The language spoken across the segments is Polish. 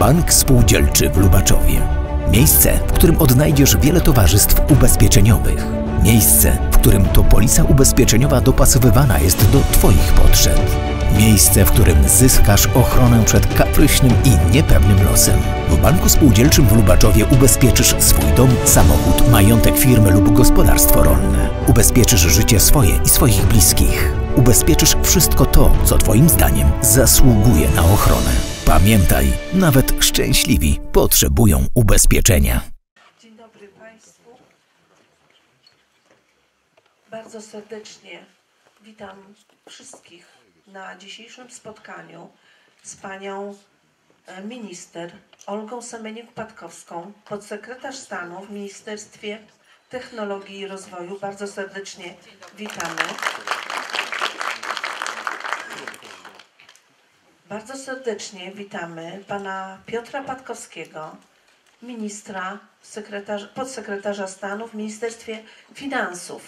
Bank Spółdzielczy w Lubaczowie. Miejsce, w którym odnajdziesz wiele towarzystw ubezpieczeniowych. Miejsce, w którym to polisa ubezpieczeniowa dopasowywana jest do Twoich potrzeb. Miejsce, w którym zyskasz ochronę przed kapryśnym i niepewnym losem. W Banku Spółdzielczym w Lubaczowie ubezpieczysz swój dom, samochód, majątek firmy lub gospodarstwo rolne. Ubezpieczysz życie swoje i swoich bliskich. Ubezpieczysz wszystko to, co Twoim zdaniem zasługuje na ochronę. Pamiętaj, nawet szczęśliwi potrzebują ubezpieczenia. Dzień dobry Państwu. Bardzo serdecznie witam wszystkich na dzisiejszym spotkaniu z Panią Minister Olgą Semeniuk-Patkowską, podsekretarz stanu w Ministerstwie Technologii i Rozwoju. Bardzo serdecznie witamy. Bardzo serdecznie witamy Pana Piotra Patkowskiego, ministra, podsekretarza stanu w Ministerstwie Finansów.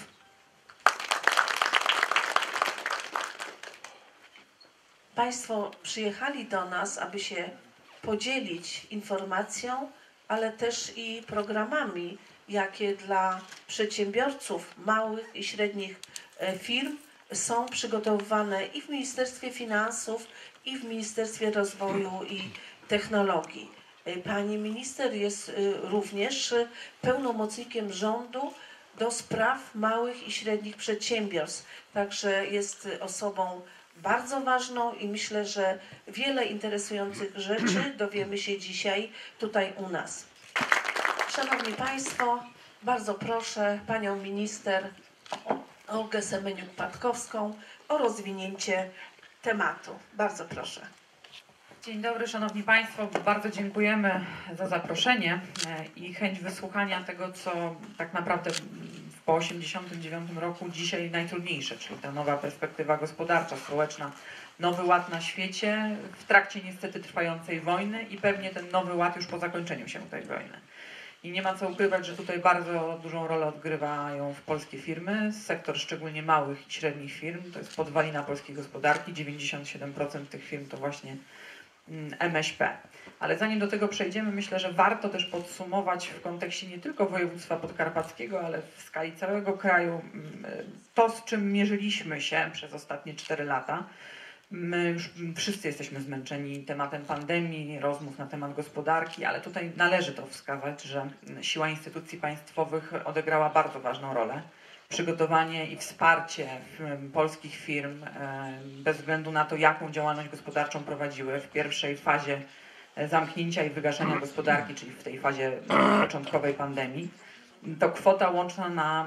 Państwo przyjechali do nas, aby się podzielić informacją, ale też i programami, jakie dla przedsiębiorców, małych i średnich firm są przygotowywane i w Ministerstwie Finansów, i w Ministerstwie Rozwoju i Technologii. Pani minister jest również pełnomocnikiem rządu do spraw małych i średnich przedsiębiorstw. Także jest osobą bardzo ważną i myślę, że wiele interesujących rzeczy dowiemy się dzisiaj tutaj u nas. Szanowni Państwo, bardzo proszę Panią minister Olgę Semeniuk-Patkowską o rozwinięcie tematu. Bardzo proszę. Dzień dobry Szanowni Państwo, bardzo dziękujemy za zaproszenie i chęć wysłuchania tego, co tak naprawdę po 1989 roku dzisiaj najtrudniejsze, czyli ta nowa perspektywa gospodarcza, społeczna, nowy ład na świecie w trakcie niestety trwającej wojny i pewnie ten nowy ład już po zakończeniu się tej wojny. I nie ma co ukrywać, że tutaj bardzo dużą rolę odgrywają polskie firmy, sektor szczególnie małych i średnich firm, to jest podwalina polskiej gospodarki, 97% tych firm to właśnie MŚP. Ale zanim do tego przejdziemy, myślę, że warto też podsumować w kontekście nie tylko województwa podkarpackiego, ale w skali całego kraju to, z czym mierzyliśmy się przez ostatnie 4 lata. My już wszyscy jesteśmy zmęczeni tematem pandemii, rozmów na temat gospodarki, ale tutaj należy to wskazać, że siła instytucji państwowych odegrała bardzo ważną rolę. Przygotowanie i wsparcie polskich firm, bez względu na to, jaką działalność gospodarczą prowadziły w pierwszej fazie zamknięcia i wygaszenia gospodarki, czyli w tej fazie początkowej pandemii, to kwota łączna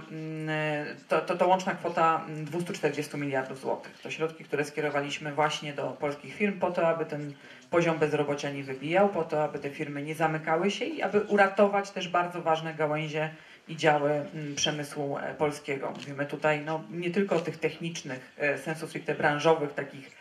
to łączna kwota 240 miliardów złotych. To środki, które skierowaliśmy właśnie do polskich firm po to, aby ten poziom bezrobocia nie wybijał, po to, aby te firmy nie zamykały się i aby uratować też bardzo ważne gałęzie i działy przemysłu polskiego. Mówimy tutaj nie tylko o tych technicznych, sensu stricte branżowych, takich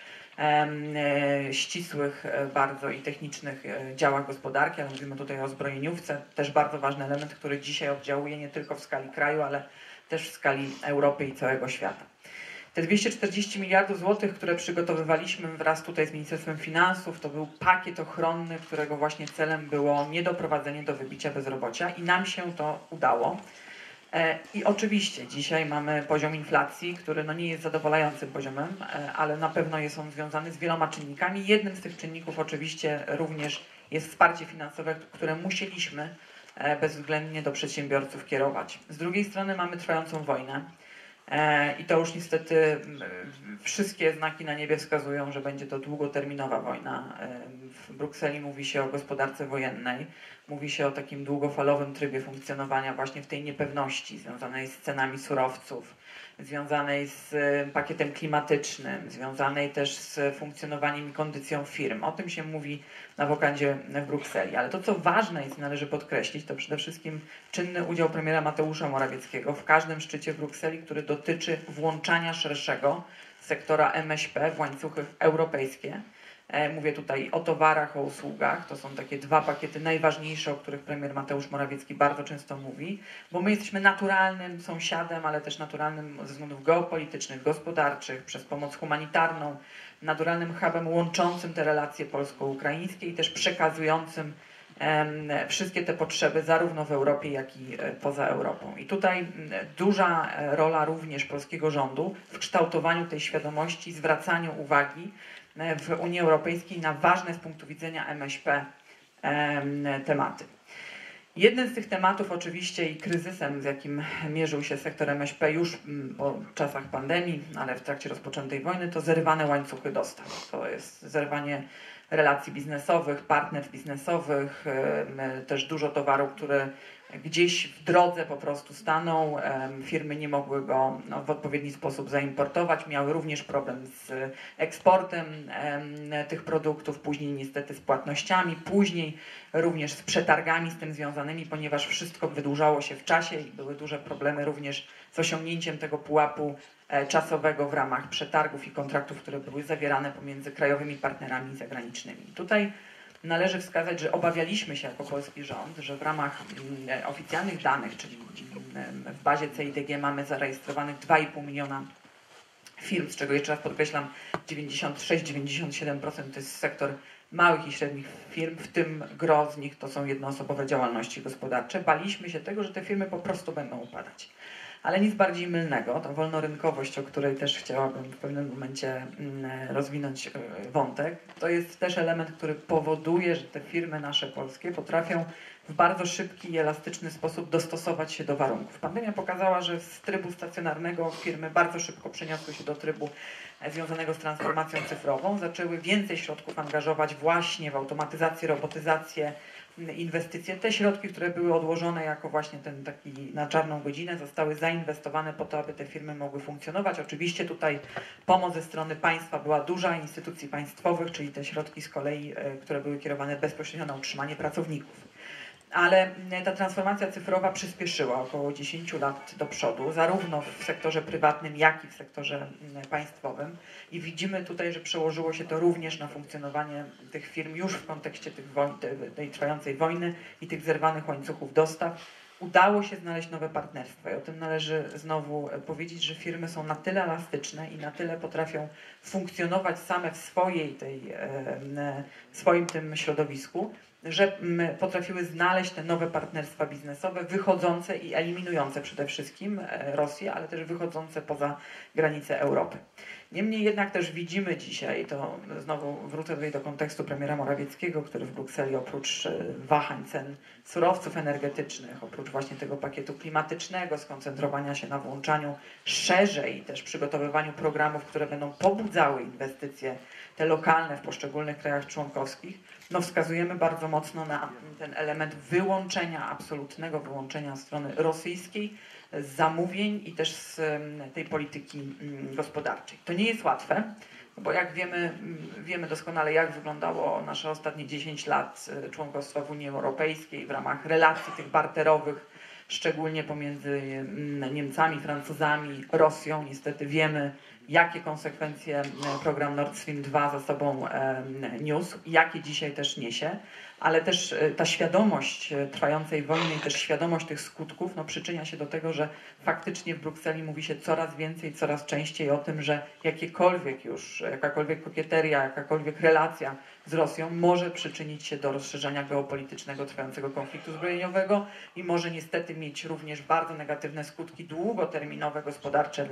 ścisłych bardzo i technicznych działach gospodarki, ale mówimy tutaj o zbrojeniówce, też bardzo ważny element, który dzisiaj oddziałuje nie tylko w skali kraju, ale też w skali Europy i całego świata. Te 240 miliardów złotych, które przygotowywaliśmy wraz tutaj z Ministerstwem Finansów, to był pakiet ochronny, którego właśnie celem było niedoprowadzenie do wybicia bezrobocia i nam się to udało. I oczywiście dzisiaj mamy poziom inflacji, który nie jest zadowalającym poziomem, ale na pewno jest on związany z wieloma czynnikami. Jednym z tych czynników oczywiście również jest wsparcie finansowe, które musieliśmy bezwzględnie do przedsiębiorców kierować. Z drugiej strony mamy trwającą wojnę i to już niestety wszystkie znaki na niebie wskazują, że będzie to długoterminowa wojna. W Brukseli mówi się o gospodarce wojennej, mówi się o takim długofalowym trybie funkcjonowania właśnie w tej niepewności związanej z cenami surowców, związanej z pakietem klimatycznym, związanej też z funkcjonowaniem i kondycją firm. O tym się mówi na wokandzie w Brukseli. Ale to, co ważne jest, należy podkreślić, to przede wszystkim czynny udział premiera Mateusza Morawieckiego w każdym szczycie w Brukseli, który dotyczy włączania szerszego sektora MŚP w łańcuchy europejskie Mówię tutaj o towarach, o usługach. To są takie dwa pakiety najważniejsze, o których premier Mateusz Morawiecki bardzo często mówi, bo my jesteśmy naturalnym sąsiadem, ale też naturalnym ze względów geopolitycznych, gospodarczych, przez pomoc humanitarną, naturalnym hubem łączącym te relacje polsko-ukraińskie i też przekazującym wszystkie te potrzeby zarówno w Europie, jak i poza Europą. I tutaj duża rola również polskiego rządu w kształtowaniu tej świadomości, zwracaniu uwagi w Unii Europejskiej na ważne z punktu widzenia MŚP tematy. Jeden z tych tematów oczywiście i kryzysem, z jakim mierzył się sektor MŚP już po czasach pandemii, ale w trakcie rozpoczętej wojny, to zerwane łańcuchy dostaw. To jest zerwanie relacji biznesowych, partnerstw biznesowych, też dużo towaru, które gdzieś w drodze po prostu stanął, firmy nie mogły go w odpowiedni sposób zaimportować, miały również problem z eksportem tych produktów, później niestety z płatnościami, później również z przetargami z tym związanymi, ponieważ wszystko wydłużało się w czasie i były duże problemy również z osiągnięciem tego pułapu czasowego w ramach przetargów i kontraktów, które były zawierane pomiędzy krajowymi partnerami zagranicznymi. Tutaj należy wskazać, że obawialiśmy się jako polski rząd, że w ramach oficjalnych danych, czyli w bazie CEIDG mamy zarejestrowanych 2,5 miliona firm, z czego jeszcze raz podkreślam 96-97% to jest sektor małych i średnich firm, w tym gros z nich to są jednoosobowe działalności gospodarcze. Baliśmy się tego, że te firmy po prostu będą upadać. Ale nic bardziej mylnego, ta wolnorynkowość, o której też chciałabym w pewnym momencie rozwinąć wątek, to jest też element, który powoduje, że te firmy nasze polskie potrafią w bardzo szybki i elastyczny sposób dostosować się do warunków. Pandemia pokazała, że z trybu stacjonarnego firmy bardzo szybko przeniosły się do trybu związanego z transformacją cyfrową, zaczęły więcej środków angażować właśnie w automatyzację, robotyzację, inwestycje. Te środki, które były odłożone jako właśnie ten taki na czarną godzinę, zostały zainwestowane po to, aby te firmy mogły funkcjonować. Oczywiście tutaj pomoc ze strony państwa była duża, instytucji państwowych, czyli te środki z kolei, które były kierowane bezpośrednio na utrzymanie pracowników. Ale ta transformacja cyfrowa przyspieszyła około 10 lat do przodu, zarówno w sektorze prywatnym, jak i w sektorze państwowym. I widzimy tutaj, że przełożyło się to również na funkcjonowanie tych firm już w kontekście tej trwającej wojny i tych zerwanych łańcuchów dostaw. Udało się znaleźć nowe partnerstwa i o tym należy znowu powiedzieć, że firmy są na tyle elastyczne i na tyle potrafią funkcjonować same w swoim tym środowisku, że potrafiły znaleźć te nowe partnerstwa biznesowe wychodzące i eliminujące przede wszystkim Rosję, ale też wychodzące poza granice Europy. Niemniej jednak też widzimy dzisiaj, to znowu wrócę tutaj do kontekstu premiera Morawieckiego, który w Brukseli oprócz wahań cen surowców energetycznych, oprócz właśnie tego pakietu klimatycznego, skoncentrowania się na włączaniu szerzej, też przygotowywaniu programów, które będą pobudzały inwestycje te lokalne w poszczególnych krajach członkowskich, no wskazujemy bardzo mocno na ten element wyłączenia, absolutnego wyłączenia strony rosyjskiej z zamówień i też z tej polityki gospodarczej. To nie jest łatwe, bo jak wiemy doskonale, jak wyglądało nasze ostatnie 10 lat członkostwa w Unii Europejskiej w ramach relacji tych barterowych, szczególnie pomiędzy Niemcami, Francuzami, Rosją. Niestety wiemy, jakie konsekwencje program Nord Stream 2 za sobą niósł, jakie dzisiaj też niesie, ale też ta świadomość trwającej wojny i też świadomość tych skutków przyczynia się do tego, że faktycznie w Brukseli mówi się coraz więcej, coraz częściej o tym, że jakakolwiek kokieteria, jakakolwiek relacja z Rosją może przyczynić się do rozszerzenia geopolitycznego trwającego konfliktu zbrojeniowego i może niestety mieć również bardzo negatywne skutki długoterminowe, gospodarcze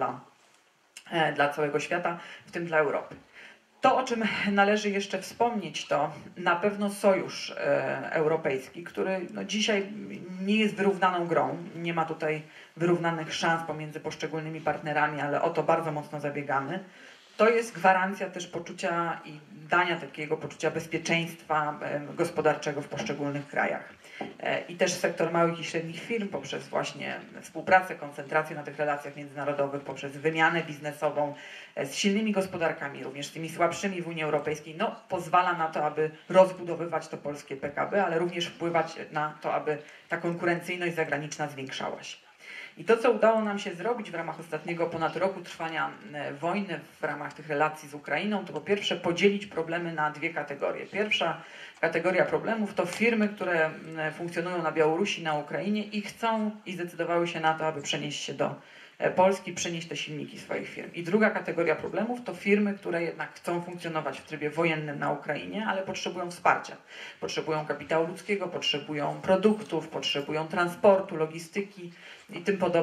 dla całego świata, w tym dla Europy. To, o czym należy jeszcze wspomnieć, to na pewno sojusz europejski, który dzisiaj nie jest wyrównaną grą. Nie ma tutaj wyrównanych szans pomiędzy poszczególnymi partnerami, ale o to bardzo mocno zabiegamy. To jest gwarancja też poczucia i dania takiego poczucia bezpieczeństwa gospodarczego w poszczególnych krajach. I też sektor małych i średnich firm poprzez właśnie współpracę, koncentrację na tych relacjach międzynarodowych, poprzez wymianę biznesową z silnymi gospodarkami, również z tymi słabszymi w Unii Europejskiej, pozwala na to, aby rozbudowywać to polskie PKB, ale również wpływać na to, aby ta konkurencyjność zagraniczna zwiększała się. I to, co udało nam się zrobić w ramach ostatniego ponad roku trwania wojny, w ramach tych relacji z Ukrainą, to po pierwsze podzielić problemy na dwie kategorie. Pierwsza kategoria problemów to firmy, które funkcjonują na Białorusi, na Ukrainie i chcą i zdecydowały się na to, aby przenieść się do Polski, przenieść te silniki swoich firm. I druga kategoria problemów to firmy, które jednak chcą funkcjonować w trybie wojennym na Ukrainie, ale potrzebują wsparcia. Potrzebują kapitału ludzkiego, potrzebują produktów, potrzebują transportu, logistyki i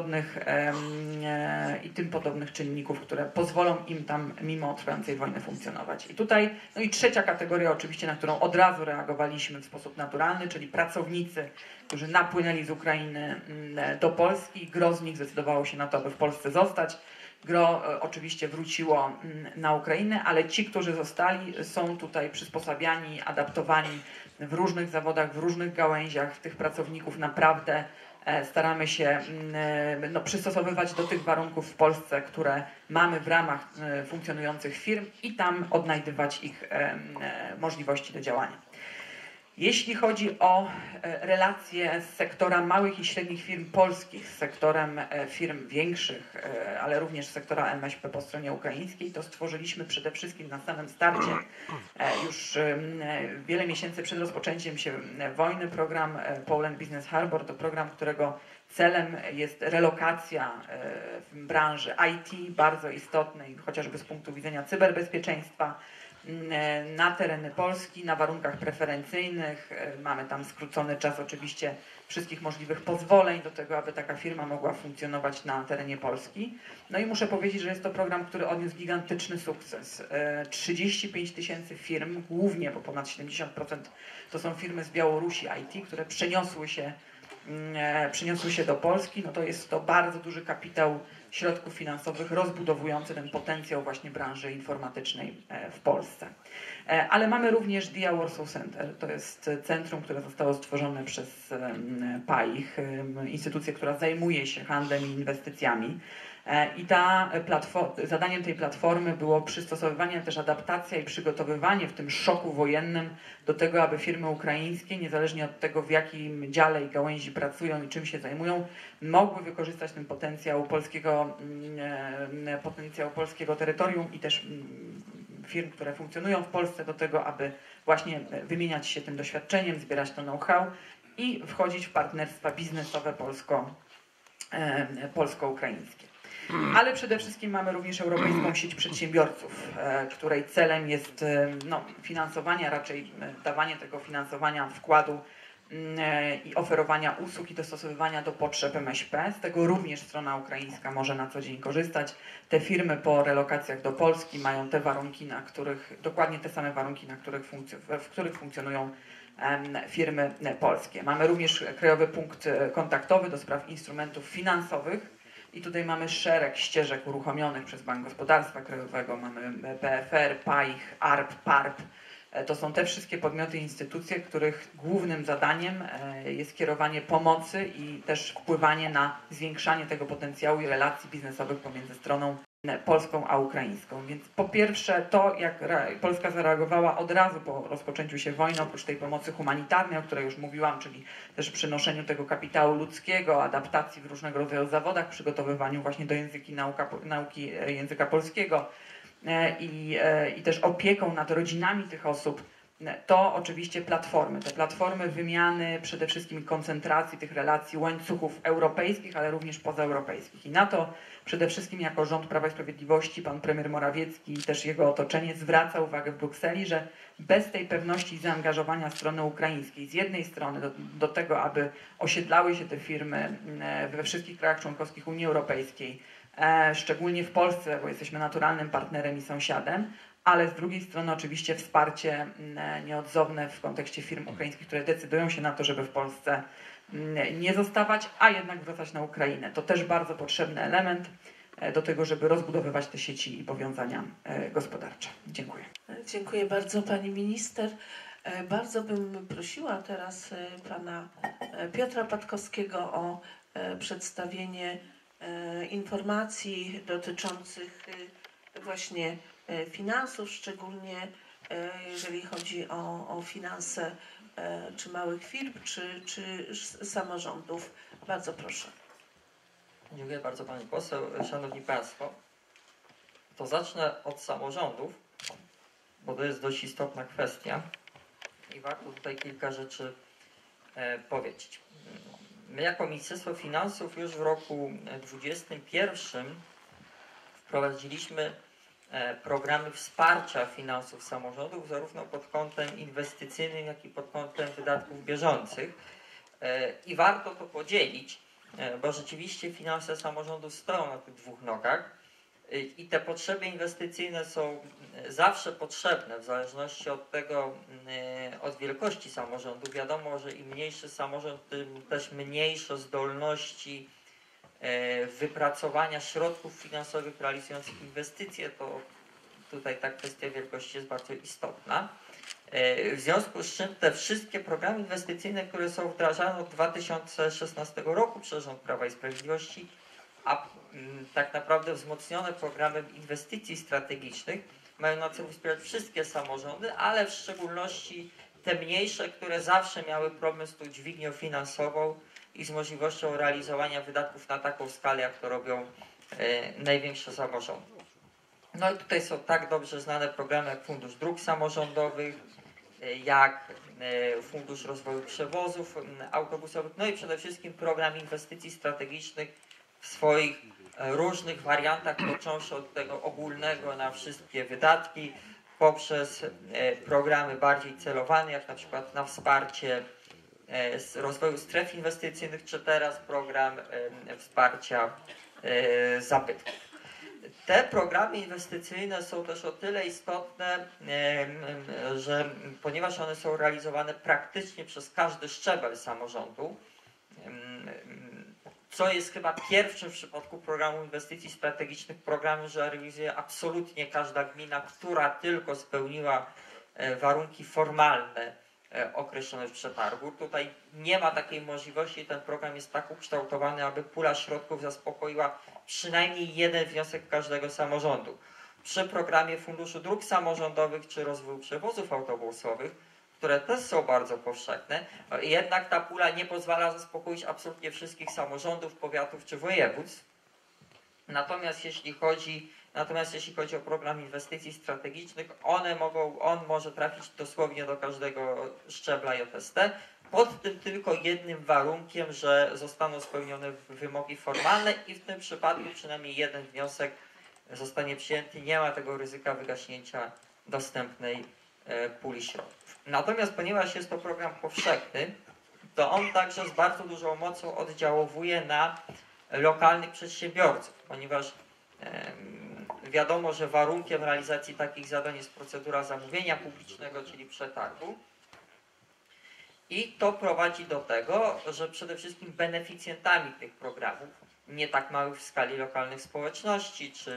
tym podobnych czynników, które pozwolą im tam mimo trwającej wojny funkcjonować. I tutaj, no i trzecia kategoria oczywiście, na którą od razu reagowaliśmy w sposób naturalny, czyli pracownicy, którzy napłynęli z Ukrainy do Polski. Gros z nich zdecydowało się na to, aby w Polsce zostać. Gros oczywiście wróciło na Ukrainę, ale ci, którzy zostali, są tutaj przysposabiani, adaptowani w różnych zawodach, w różnych gałęziach. Tych pracowników naprawdę staramy się przystosowywać do tych warunków w Polsce, które mamy w ramach funkcjonujących firm i tam odnajdywać ich możliwości do działania. Jeśli chodzi o relacje z sektora małych i średnich firm polskich, z sektorem firm większych, ale również z sektora MŚP po stronie ukraińskiej, to stworzyliśmy przede wszystkim na samym starcie, już wiele miesięcy przed rozpoczęciem się wojny, program Poland Business Harbor. To program, którego celem jest relokacja w branży IT, bardzo istotnej, chociażby z punktu widzenia cyberbezpieczeństwa, na tereny Polski, na warunkach preferencyjnych. Mamy tam skrócony czas oczywiście wszystkich możliwych pozwoleń do tego, aby taka firma mogła funkcjonować na terenie Polski. No i muszę powiedzieć, że jest to program, który odniósł gigantyczny sukces. 35 000 firm, głównie, bo ponad 70% to są firmy z Białorusi IT, które przeniosły się do Polski. No to jest to bardzo duży kapitał środków finansowych rozbudowujący ten potencjał właśnie branży informatycznej w Polsce. Ale mamy również DIA Warsaw Center. To jest centrum, które zostało stworzone przez PAIH, instytucję, która zajmuje się handlem i inwestycjami. I zadaniem tej platformy było przystosowywanie, też adaptacja i przygotowywanie w tym szoku wojennym do tego, aby firmy ukraińskie, niezależnie od tego, w jakim dziale i gałęzi pracują i czym się zajmują, mogły wykorzystać ten potencjał polskiego terytorium i też firm, które funkcjonują w Polsce, do tego, aby właśnie wymieniać się tym doświadczeniem, zbierać to know-how i wchodzić w partnerstwa biznesowe polsko-ukraińskie. Ale przede wszystkim mamy również Europejską Sieć Przedsiębiorców, której celem jest finansowanie, raczej dawanie tego finansowania, wkładu i oferowania usług i dostosowywania do potrzeb MŚP. Z tego również strona ukraińska może na co dzień korzystać. Te firmy po relokacjach do Polski mają te warunki, dokładnie te same warunki, w których funkcjonują firmy polskie. Mamy również Krajowy Punkt Kontaktowy do spraw instrumentów finansowych. I tutaj mamy szereg ścieżek uruchomionych przez Bank Gospodarstwa Krajowego. Mamy PFR, PAIH, ARP, PARP. To są te wszystkie podmioty i instytucje, których głównym zadaniem jest kierowanie pomocy i też wpływanie na zwiększanie tego potencjału i relacji biznesowych pomiędzy stroną polską a ukraińską. Więc po pierwsze to, jak Polska zareagowała od razu po rozpoczęciu się wojny, oprócz tej pomocy humanitarnej, o której już mówiłam, czyli też przynoszeniu tego kapitału ludzkiego, adaptacji w różnego rodzaju zawodach, przygotowywaniu właśnie do nauki języka polskiego i też opieką nad rodzinami tych osób, to oczywiście platformy. Te platformy wymiany, przede wszystkim koncentracji tych relacji, łańcuchów europejskich, ale również pozaeuropejskich. I na to przede wszystkim jako rząd Prawa i Sprawiedliwości pan premier Morawiecki i też jego otoczenie zwraca uwagę w Brukseli, że bez tej pewności i zaangażowania strony ukraińskiej, z jednej strony do tego, aby osiedlały się te firmy we wszystkich krajach członkowskich Unii Europejskiej, szczególnie w Polsce, bo jesteśmy naturalnym partnerem i sąsiadem, ale z drugiej strony oczywiście wsparcie nieodzowne w kontekście firm ukraińskich, które decydują się na to, żeby w Polsce nie zostawać, a jednak wracać na Ukrainę. To też bardzo potrzebny element do tego, żeby rozbudowywać te sieci i powiązania gospodarcze. Dziękuję. Dziękuję bardzo pani minister. Bardzo bym prosiła teraz pana Piotra Patkowskiego o przedstawienie informacji dotyczących właśnie finansów, szczególnie jeżeli chodzi o finanse czy małych firm, czy samorządów. Bardzo proszę. Dziękuję bardzo Pani Poseł. Szanowni Państwo, to zacznę od samorządów, bo to jest dość istotna kwestia i warto tutaj kilka rzeczy powiedzieć. My jako Ministerstwo Finansów już w roku 2021 wprowadziliśmy programy wsparcia finansów samorządów zarówno pod kątem inwestycyjnym, jak i pod kątem wydatków bieżących. I warto to podzielić, bo rzeczywiście finanse samorządu stoją na tych dwóch nogach i te potrzeby inwestycyjne są zawsze potrzebne w zależności od tego, od wielkości samorządu. Wiadomo, że im mniejszy samorząd, tym też mniejsze zdolności wypracowania środków finansowych realizujących inwestycje, to tutaj ta kwestia wielkości jest bardzo istotna. W związku z czym te wszystkie programy inwestycyjne, które są wdrażane od 2016 roku przez rząd Prawa i Sprawiedliwości, a tak naprawdę wzmocnione programem inwestycji strategicznych, mają na celu wspierać wszystkie samorządy, ale w szczególności te mniejsze, które zawsze miały problem z tą dźwignią finansową i z możliwością realizowania wydatków na taką skalę, jak to robią największe samorządy. No i tutaj są tak dobrze znane programy jak Fundusz Dróg Samorządowych, jak Fundusz Rozwoju Przewozów Autobusowych, no i przede wszystkim program inwestycji strategicznych w swoich różnych wariantach, począwszy od tego ogólnego na wszystkie wydatki, poprzez programy bardziej celowane, jak na przykład na wsparcie rozwoju stref inwestycyjnych, czy teraz program wsparcia zabytków. Te programy inwestycyjne są też o tyle istotne, że ponieważ one są realizowane praktycznie przez każdy szczebel samorządu, co jest chyba pierwszym w przypadku programu inwestycji strategicznych programem, że realizuje absolutnie każda gmina, która tylko spełniła warunki formalne określone w przetargu. Tutaj nie ma takiej możliwości, ten program jest tak ukształtowany, aby pula środków zaspokoiła przynajmniej jeden wniosek każdego samorządu. Przy programie Funduszu Dróg Samorządowych czy Rozwoju Przewozów Autobusowych, które też są bardzo powszechne, jednak ta pula nie pozwala zaspokoić absolutnie wszystkich samorządów, powiatów czy województw. Natomiast jeśli chodzi o program inwestycji strategicznych, on może trafić dosłownie do każdego szczebla JST, pod tym tylko jednym warunkiem, że zostaną spełnione wymogi formalne i w tym przypadku przynajmniej jeden wniosek zostanie przyjęty. Nie ma tego ryzyka wygaśnięcia dostępnej puli środków. Natomiast ponieważ jest to program powszechny, to on także z bardzo dużą mocą oddziałuje na lokalnych przedsiębiorców, ponieważ wiadomo, że warunkiem realizacji takich zadań jest procedura zamówienia publicznego, czyli przetargu. I to prowadzi do tego, że przede wszystkim beneficjentami tych programów, nie tak małych w skali lokalnych społeczności, czy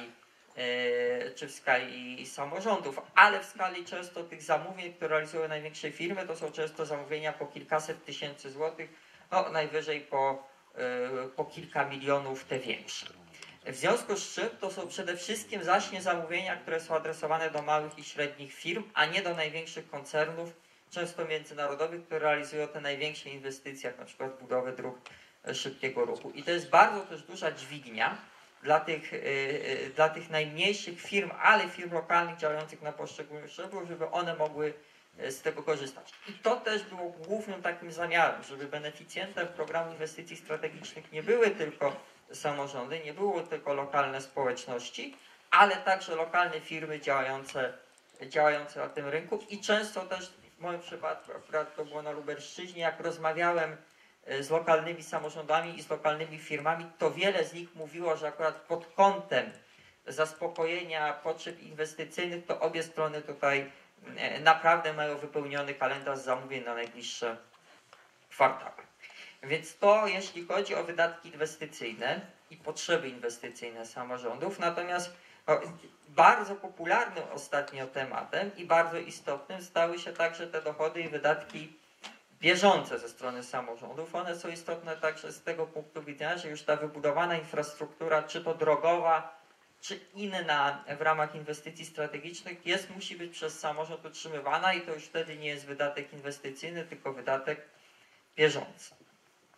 w skali samorządów, ale w skali często tych zamówień, które realizują największe firmy, to są często zamówienia po kilkaset tysięcy złotych, no najwyżej po kilka milionów te większe. W związku z czym to są przede wszystkim zaśnie zamówienia, które są adresowane do małych i średnich firm, a nie do największych koncernów, często międzynarodowych, które realizują te największe inwestycje, jak na przykład budowę dróg szybkiego ruchu. I to jest bardzo też duża dźwignia dla tych najmniejszych firm, ale firm lokalnych działających na poszczególnych szczeblach, żeby one mogły z tego korzystać. I to też było głównym takim zamiarem, żeby beneficjentem programu inwestycji strategicznych nie były tylko samorządy, nie było tylko lokalne społeczności, ale także lokalne firmy działające na tym rynku i często też w moim przypadku, akurat to było na Lubelszczyźnie, jak rozmawiałem z lokalnymi samorządami i z lokalnymi firmami, to wiele z nich mówiło, że akurat pod kątem zaspokojenia potrzeb inwestycyjnych to obie strony tutaj naprawdę mają wypełniony kalendarz zamówień na najbliższe kwartały. Więc to jeśli chodzi o wydatki inwestycyjne i potrzeby inwestycyjne samorządów, natomiast bardzo popularnym ostatnio tematem i bardzo istotnym stały się także te dochody i wydatki bieżące ze strony samorządów. One są istotne także z tego punktu widzenia, że już ta wybudowana infrastruktura, czy to drogowa, czy inna w ramach inwestycji strategicznych musi być przez samorząd utrzymywana i to już wtedy nie jest wydatek inwestycyjny, tylko wydatek bieżący.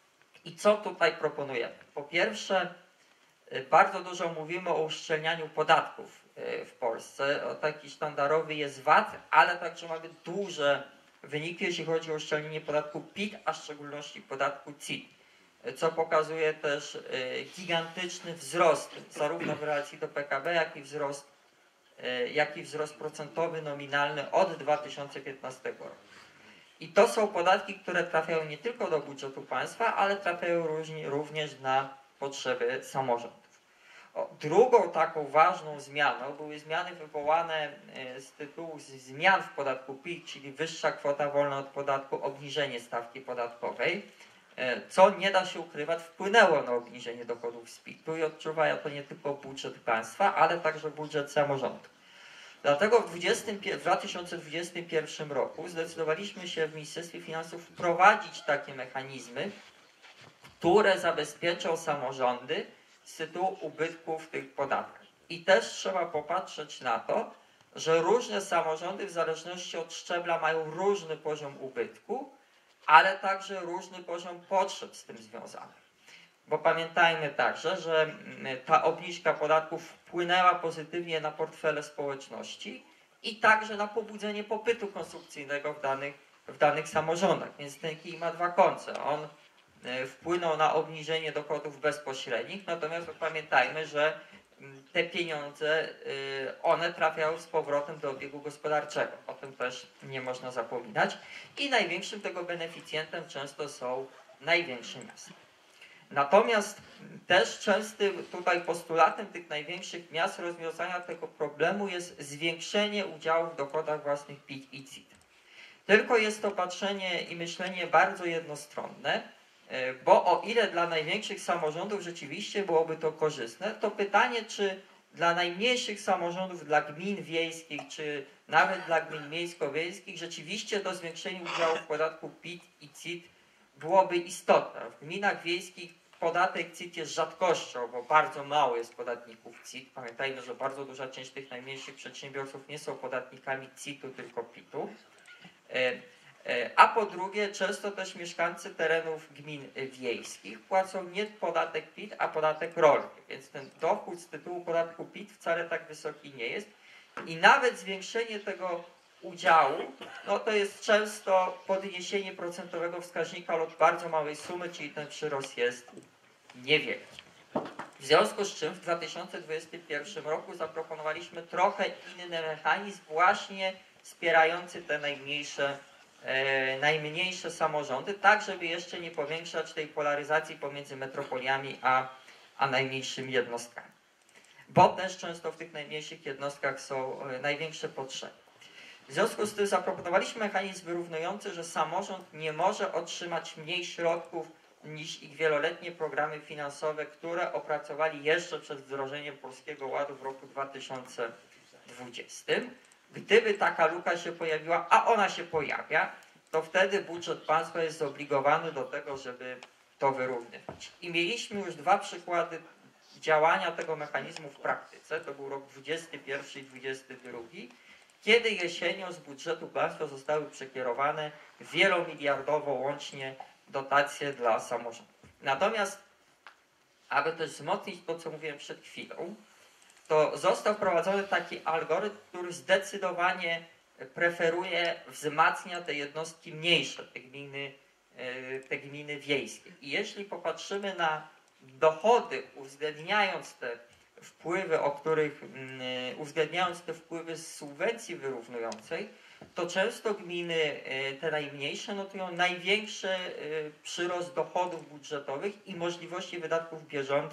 I co tutaj proponujemy? Po pierwsze, bardzo dużo mówimy o uszczelnianiu podatków w Polsce. O taki sztandarowy jest VAT, ale także mamy duże wyniki, jeśli chodzi o uszczelnienie podatku PIT, a w szczególności podatku CIT, co pokazuje też gigantyczny wzrost zarówno w relacji do PKB, jak i wzrost procentowy, nominalny od 2015 roku. I to są podatki, które trafiają nie tylko do budżetu państwa, ale trafiają również na potrzeby samorządów. Drugą taką ważną zmianą były zmiany wywołane z tytułu zmian w podatku PIT, czyli wyższa kwota wolna od podatku, obniżenie stawki podatkowej, co nie da się ukrywać, wpłynęło na obniżenie dochodów z PIT-u i odczuwa to nie tylko budżet państwa, ale także budżet samorządu. Dlatego w 2021 roku zdecydowaliśmy się w Ministerstwie Finansów wprowadzić takie mechanizmy, które zabezpieczą samorządy z tytułu ubytków w tych podatkach. I też trzeba popatrzeć na to, że różne samorządy w zależności od szczebla mają różny poziom ubytku, ale także różny poziom potrzeb z tym związanych. Bo pamiętajmy także, że ta obniżka podatków wpłynęła pozytywnie na portfele społeczności i także na pobudzenie popytu konsumpcyjnego w danych samorządach. Więc ten kij ma dwa końce. On wpłynął na obniżenie dochodów bezpośrednich, natomiast pamiętajmy, że te pieniądze, one trafiają z powrotem do obiegu gospodarczego. O tym też nie można zapominać. I największym tego beneficjentem często są największe miasta. Natomiast też częstym tutaj postulatem tych największych miast rozwiązania tego problemu jest zwiększenie udziału w dochodach własnych PIT i CIT. Tylko jest to patrzenie i myślenie bardzo jednostronne, bo o ile dla największych samorządów rzeczywiście byłoby to korzystne, to pytanie, czy dla najmniejszych samorządów, dla gmin wiejskich, czy nawet dla gmin miejsko-wiejskich rzeczywiście to zwiększenie udziału w podatku PIT i CIT byłoby istotne. W gminach wiejskich podatek CIT jest rzadkością, bo bardzo mało jest podatników CIT. Pamiętajmy, że bardzo duża część tych najmniejszych przedsiębiorców nie są podatnikami CIT-u, tylko PIT-u. A po drugie, często też mieszkańcy terenów gmin wiejskich płacą nie podatek PIT, a podatek rolny. Więc ten dochód z tytułu podatku PIT wcale tak wysoki nie jest. I nawet zwiększenie tego udziału, no to jest często podniesienie procentowego wskaźnika od bardzo małej sumy, czyli ten przyrost jest niewielki. W związku z czym w 2021 roku zaproponowaliśmy trochę inny mechanizm, właśnie wspierający te najmniejsze samorządy, tak żeby jeszcze nie powiększać tej polaryzacji pomiędzy metropoliami a najmniejszymi jednostkami. Bo też często w tych najmniejszych jednostkach są największe potrzeby. W związku z tym zaproponowaliśmy mechanizm wyrównujący, że samorząd nie może otrzymać mniej środków niż ich wieloletnie programy finansowe, które opracowali jeszcze przed wdrożeniem Polskiego Ładu w roku 2020. Gdyby taka luka się pojawiła, a ona się pojawia, to wtedy budżet państwa jest zobligowany do tego, żeby to wyrównywać. I mieliśmy już dwa przykłady działania tego mechanizmu w praktyce. To był rok 2021 i 2022, kiedy jesienią z budżetu państwa zostały przekierowane wielomiliardowo łącznie dotacje dla samorządów. Natomiast, aby też wzmocnić to, co mówiłem przed chwilą, to został wprowadzony taki algorytm, który zdecydowanie preferuje, wzmacnia te jednostki mniejsze, te gminy wiejskie. I jeśli popatrzymy na dochody, uwzględniając te wpływy, uwzględniając te wpływy z subwencji wyrównującej, to często gminy te najmniejsze notują największy przyrost dochodów budżetowych i możliwości wydatków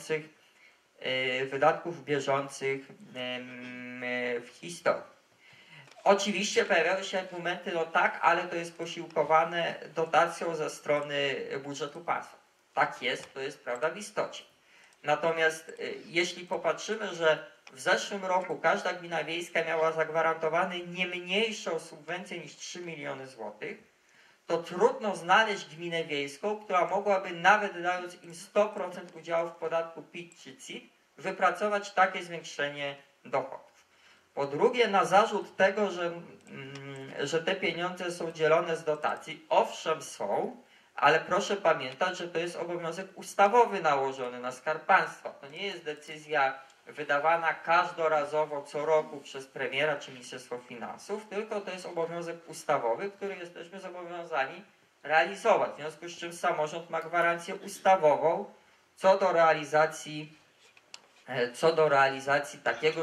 bieżących w historii. Oczywiście pojawiały się argumenty, no tak, ale to jest posiłkowane dotacją ze strony budżetu państwa. Tak jest, to jest prawda w istocie. Natomiast jeśli popatrzymy, że w zeszłym roku każda gmina wiejska miała zagwarantowany nie mniejszą subwencję niż 3 miliony złotych, to trudno znaleźć gminę wiejską, która mogłaby nawet dając im 100% udziału w podatku PIT czy CIT, wypracować takie zwiększenie dochodów. Po drugie, na zarzut tego, że te pieniądze są dzielone z dotacji, owszem są, ale proszę pamiętać, że to jest obowiązek ustawowy nałożony na Skarb Państwa. To nie jest decyzja wydawana każdorazowo co roku przez premiera czy Ministerstwo Finansów, tylko to jest obowiązek ustawowy, który jesteśmy zobowiązani realizować. W związku z czym samorząd ma gwarancję ustawową co do realizacji takiego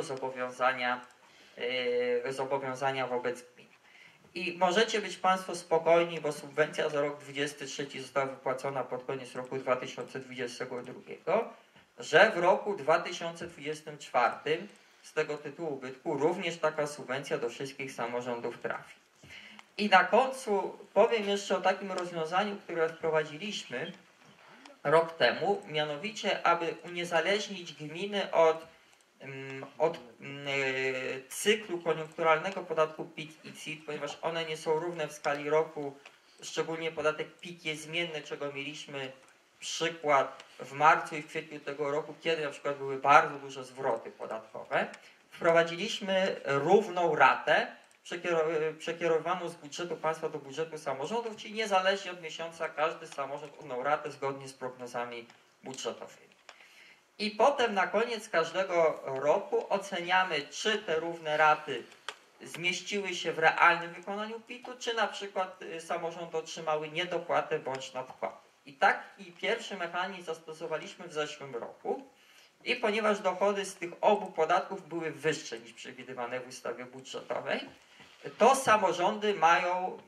zobowiązania wobec gmin. I możecie być Państwo spokojni, bo subwencja za rok 2023 została wypłacona pod koniec roku 2022, że w roku 2024 z tego tytułu ubytku również taka subwencja do wszystkich samorządów trafi. I na końcu powiem jeszcze o takim rozwiązaniu, które wprowadziliśmy rok temu, mianowicie aby uniezależnić gminy od cyklu koniunkturalnego podatku PIT i CIT, ponieważ one nie są równe w skali roku, szczególnie podatek PIT jest zmienny, czego mieliśmy przykład w marcu i w kwietniu tego roku, kiedy na przykład były bardzo duże zwroty podatkowe. Wprowadziliśmy równą ratę przekierowaną z budżetu państwa do budżetu samorządów, czyli niezależnie od miesiąca każdy samorząd równą ratę zgodnie z prognozami budżetowymi. I potem na koniec każdego roku oceniamy, czy te równe raty zmieściły się w realnym wykonaniu PIT-u, czy na przykład samorządy otrzymały niedopłatę bądź nadpłatę. I taki pierwszy mechanizm zastosowaliśmy w zeszłym roku i ponieważ dochody z tych obu podatków były wyższe niż przewidywane w ustawie budżetowej, to samorządy mają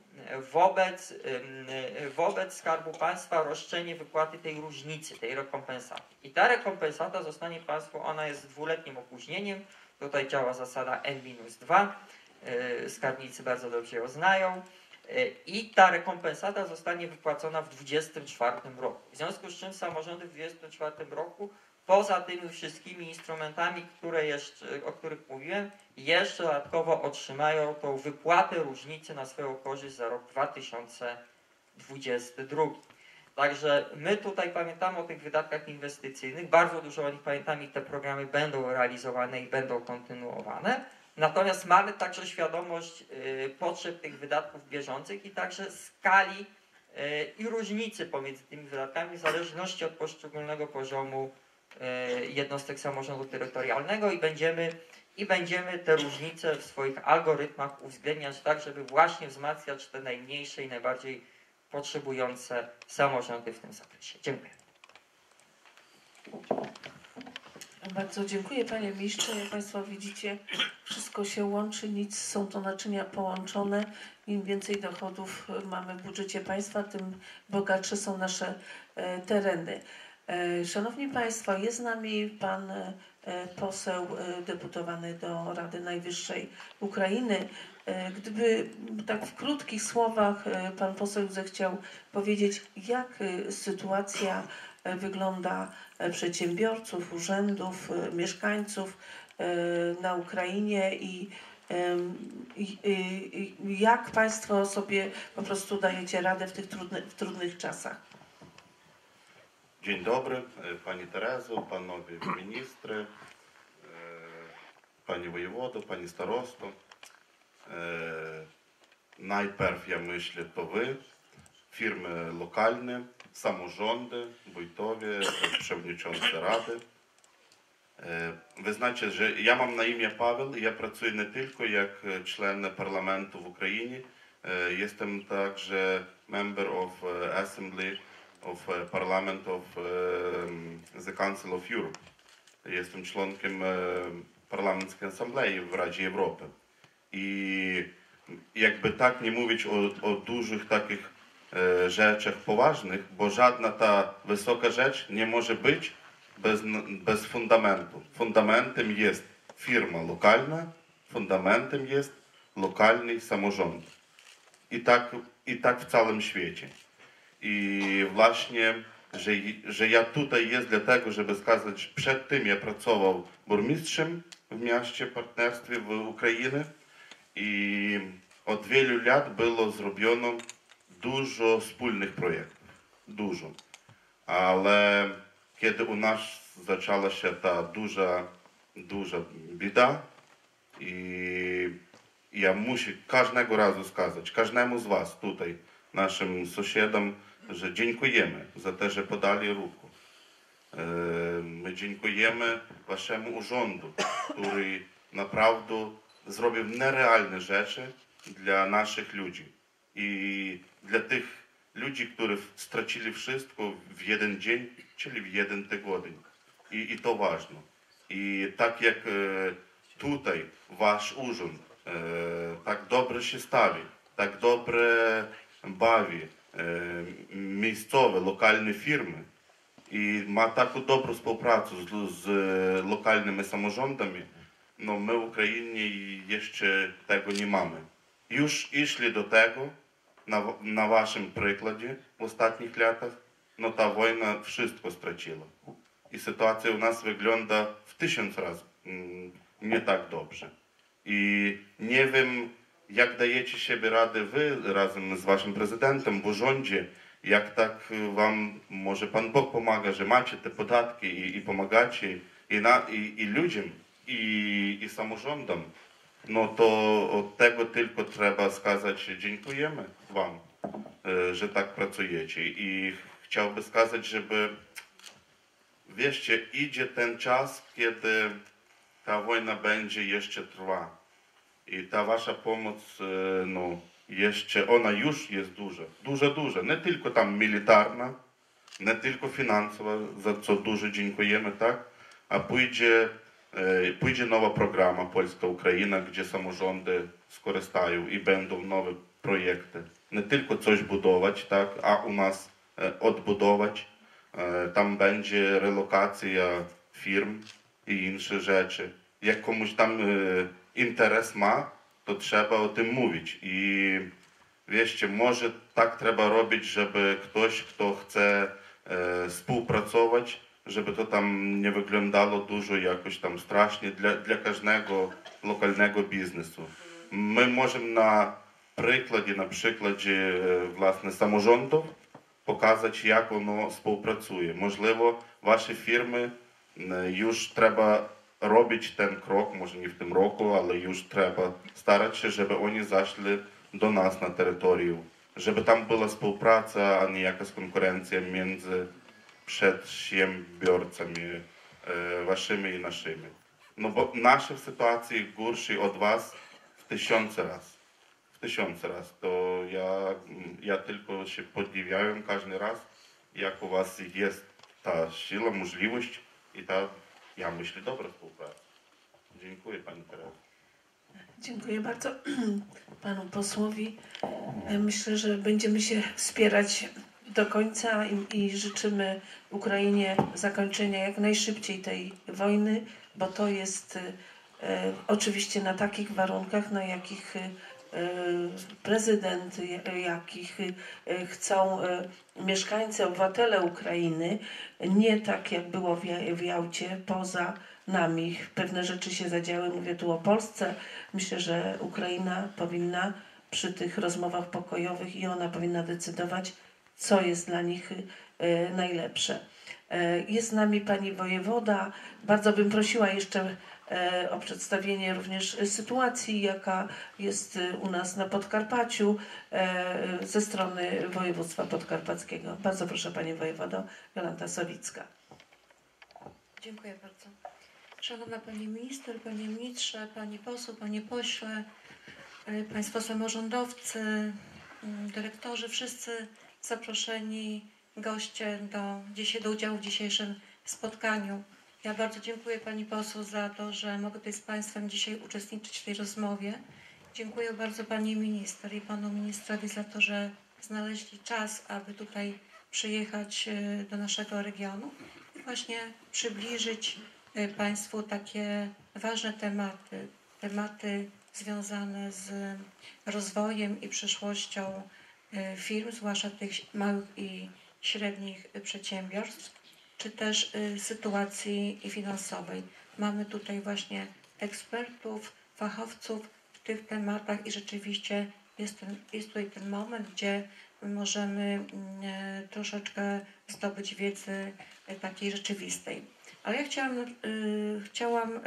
wobec Skarbu Państwa roszczenie wypłaty tej różnicy, tej rekompensaty. I ta rekompensata zostanie Państwu, ona jest z dwuletnim opóźnieniem, tutaj działa zasada N-2, skarbnicy bardzo dobrze ją znają, i ta rekompensata zostanie wypłacona w 2024 roku. W związku z czym samorządy w 2024 roku, poza tymi wszystkimi instrumentami, o których mówiłem, jeszcze dodatkowo otrzymają tą wypłatę różnicy na swoją korzyść za rok 2022. Także my tutaj pamiętamy o tych wydatkach inwestycyjnych, bardzo dużo o nich pamiętamy i te programy będą realizowane i będą kontynuowane. Natomiast mamy także świadomość potrzeb tych wydatków bieżących i także skali i różnicy pomiędzy tymi wydatkami w zależności od poszczególnego poziomu jednostek samorządu terytorialnego i będziemy te różnice w swoich algorytmach uwzględniać tak, żeby właśnie wzmacniać te najmniejsze i najbardziej potrzebujące samorządy w tym zakresie. Dziękuję. Bardzo dziękuję Panie Ministrze. Jak Państwo widzicie, wszystko się łączy, nic, są to naczynia połączone. Im więcej dochodów mamy w budżecie państwa, tym bogatsze są nasze tereny. Szanowni Państwo, jest z nami Pan poseł deputowany do Rady Najwyższej Ukrainy. Gdyby tak w krótkich słowach Pan poseł zechciał powiedzieć, jak sytuacja wygląda przedsiębiorców, urzędów, mieszkańców na Ukrainie i jak Państwo sobie po prostu dajecie radę w tych trudnych czasach. Dzień dobry, Pani Terezo, Panowie Ministry, Pani Wojewodo, Pani Starosto. Najpierw, ja myślę, to Wy, firmy lokalne, samorządy, wójtowie, przewodniczący Rady. Ви знаєте, że ja mam na imię Paweł, ja pracuję nie tylko jak członek parlamentu w Ukrainie, jestem także member of Assembly of Parliament of the Council of Europe. Jestem członkiem Parlamentarnej Asambleji w Radzie Europy. I jakby tak nie mówić o dużych takich rzeczach poważnych, bo żadna ta wysoka rzecz nie może być bez fundamentu. Fundamentem jest firma lokalna, fundamentem jest lokalny samorząd. I tak w całym świecie. I właśnie, że ja tutaj jest dlatego, żeby сказać, że przed tym ja pracował burmistrzem w mieście partnerstwie w Ukrainie i od wielu lat było zrobiono dużo wspólnych projektów. Dużo. Ale kiedy u nas zaczęła się ta duża bieda i ja muszę każdego razu сказать, każdemu z was tutaj, naszym sąsiadom, że dziękujemy za to, że podali ruku. My dziękujemy waszemu urzędu, który naprawdę zrobił nierealne rzeczy dla naszych ludzi. I dla tych ludzi, którzy stracili wszystko w jeden dzień, czyli w jeden tydzień. I to ważne. I tak jak tutaj wasz urząd tak dobrze się stawi, tak dobrze bawi miejscowe, lokalne firmy i ma taką dobrą współpracę z lokalnymi samorządami, no my w Ukrainie jeszcze tego nie mamy. Już szli do tego, na waszym przykładzie w ostatnich latach, no ta wojna wszystko straciła. I sytuacja u nas wygląda w 1000 razy nie tak dobrze. I nie wiem, jak dajecie sobie radę wy razem z waszym prezydentem w urządzie, jak tak wam może Pan Bóg pomaga, że macie te podatki i pomagacie i ludziom, i samorządom, no to od tego tylko trzeba skazać dziękujemy wam, że tak pracujecie. I chciałbym skazać, żeby wierzcie, idzie ten czas, kiedy ta wojna będzie jeszcze trwa. I ta wasza pomoc, no, jeszcze, ona już jest duża. Nie tylko tam militarna, nie tylko finansowa, za co dużo dziękujemy, tak? A pójdzie nowa programa Polska-Ukraina, gdzie samorządy skorzystają i będą nowe projekty. Nie tylko coś budować, tak? A u nas odbudować. Tam będzie relokacja firm i inne rzeczy. Jak komuś tam interes ma, to trzeba o tym mówić. I wiecie, może tak trzeba robić, żeby ktoś, kto chce współpracować, żeby to tam nie wyglądało dużo jakoś tam strasznie dla każdego lokalnego biznesu. My możemy na przykładzie własnych samorządów pokazać, jak ono współpracuje. Możliwe, wasze firmy już trzeba robić ten krok, może nie w tym roku, ale już trzeba starać się, żeby oni zaszli do nas na terytorium, żeby tam była współpraca, a nie jakaś konkurencja między przedsiębiorcami waszymi i naszymi. No bo nasze sytuacje gorsze od was w 1000 razy. W 1000 razy. To ja tylko się podziwiam każdy raz, jak u was jest ta siła, możliwość i ta, ja myślę, dobra współpraca. Dziękuję pani Terezo. Dziękuję bardzo panu posłowi. Myślę, że będziemy się wspierać do końca i życzymy Ukrainie zakończenia jak najszybciej tej wojny, bo to jest oczywiście na takich warunkach, na jakich prezydent, jakich chcą mieszkańcy, obywatele Ukrainy, nie tak jak było w Jałcie, poza nami. Pewne rzeczy się zadziały, mówię tu o Polsce. Myślę, że Ukraina powinna przy tych rozmowach pokojowych i ona powinna decydować, co jest dla nich najlepsze. Jest z nami pani wojewoda. Bardzo bym prosiła jeszcze o przedstawienie również sytuacji, jaka jest u nas na Podkarpaciu ze strony województwa podkarpackiego. Bardzo proszę pani wojewodo, Jolanta Sawicka. Dziękuję bardzo. Szanowna pani minister, panie ministrze, pani poseł, panie pośle, państwo samorządowcy, dyrektorzy, wszyscy zaproszeni goście do udziału w dzisiejszym spotkaniu. Ja bardzo dziękuję pani poseł za to, że mogę tutaj z państwem dzisiaj uczestniczyć w tej rozmowie. Dziękuję bardzo pani minister i panu ministrowi za to, że znaleźli czas, aby tutaj przyjechać do naszego regionu i właśnie przybliżyć państwu takie ważne tematy związane z rozwojem i przyszłością firm, zwłaszcza tych małych i średnich przedsiębiorstw, czy też sytuacji finansowej. Mamy tutaj właśnie ekspertów, fachowców w tych tematach i rzeczywiście jest tutaj ten moment, gdzie możemy troszeczkę zdobyć wiedzy takiej rzeczywistej. Ale ja chciałam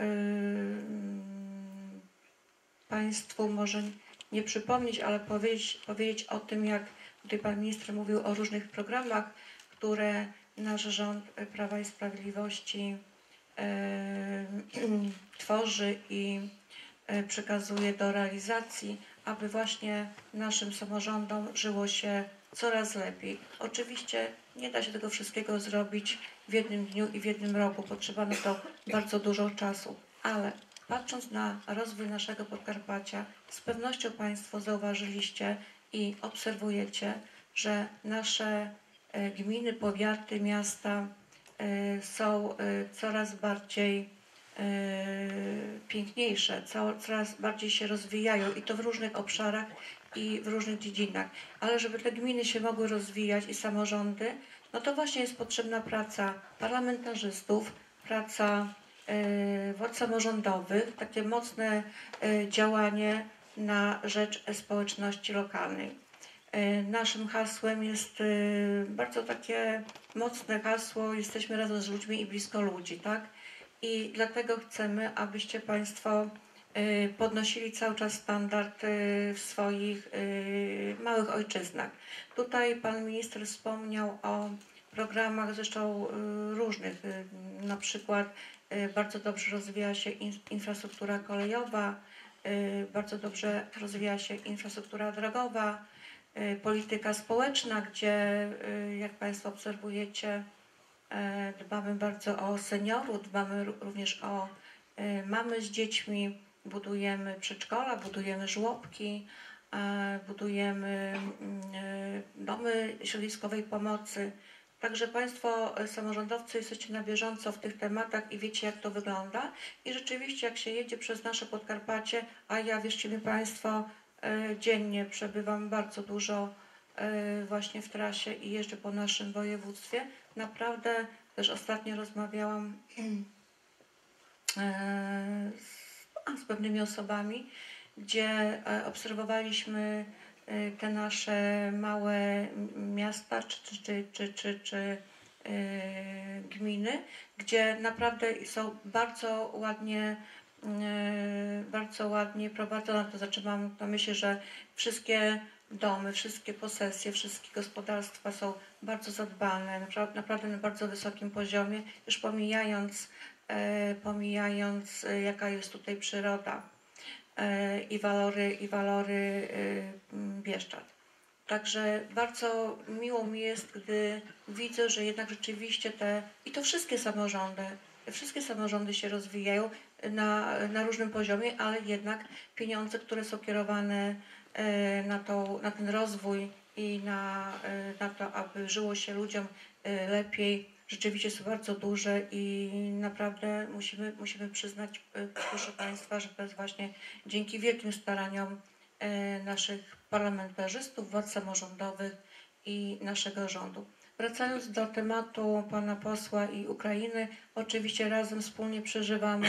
państwu może nie przypomnieć, ale powiedzieć o tym, jak Tutaj pan minister mówił o różnych programach, które nasz rząd Prawa i Sprawiedliwości tworzy i przekazuje do realizacji, aby właśnie naszym samorządom żyło się coraz lepiej. Oczywiście nie da się tego wszystkiego zrobić w jednym dniu i w jednym roku. Potrzeba na to bardzo dużo czasu, ale patrząc na rozwój naszego Podkarpacia, z pewnością Państwo zauważyliście i obserwujecie, że nasze gminy, powiaty, miasta są coraz bardziej piękniejsze, coraz bardziej się rozwijają i to w różnych obszarach i w różnych dziedzinach. Ale żeby te gminy się mogły rozwijać i samorządy, no to właśnie jest potrzebna praca parlamentarzystów, praca władz samorządowych, takie mocne działanie na rzecz społeczności lokalnej. Naszym hasłem jest bardzo takie mocne hasło: jesteśmy razem z ludźmi i blisko ludzi, tak? I dlatego chcemy, abyście Państwo podnosili cały czas standard w swoich małych ojczyznach. Tutaj Pan Minister wspomniał o programach zresztą różnych, na przykład bardzo dobrze rozwija się infrastruktura kolejowa, bardzo dobrze rozwija się infrastruktura drogowa, polityka społeczna, gdzie jak Państwo obserwujecie, dbamy bardzo o seniorów, dbamy również o mamy z dziećmi, budujemy przedszkola, budujemy żłobki, budujemy domy środowiskowej pomocy. Także Państwo samorządowcy jesteście na bieżąco w tych tematach i wiecie, jak to wygląda. I rzeczywiście, jak się jedzie przez nasze Podkarpacie, a ja, wierzcie mi Państwo, dziennie przebywam bardzo dużo właśnie w trasie i jeżdżę po naszym województwie. Naprawdę też ostatnio rozmawiałam z pewnymi osobami, gdzie obserwowaliśmy te nasze małe miasta czy gminy, gdzie naprawdę są bardzo ładnie prowadzone. To znaczy mam na myśli, że wszystkie domy, wszystkie posesje, wszystkie gospodarstwa są bardzo zadbane, naprawdę na bardzo wysokim poziomie, już pomijając jaka jest tutaj przyroda i walory Bieszczad. Także bardzo miło mi jest, gdy widzę, że jednak rzeczywiście i to wszystkie samorządy się rozwijają na różnym poziomie, ale jednak pieniądze, które są kierowane na ten rozwój i na to, aby żyło się ludziom lepiej, rzeczywiście są bardzo duże i naprawdę musimy przyznać, proszę Państwa, że to jest właśnie dzięki wielkim staraniom naszych parlamentarzystów, władz samorządowych i naszego rządu. Wracając do tematu pana posła i Ukrainy, oczywiście razem wspólnie przeżywamy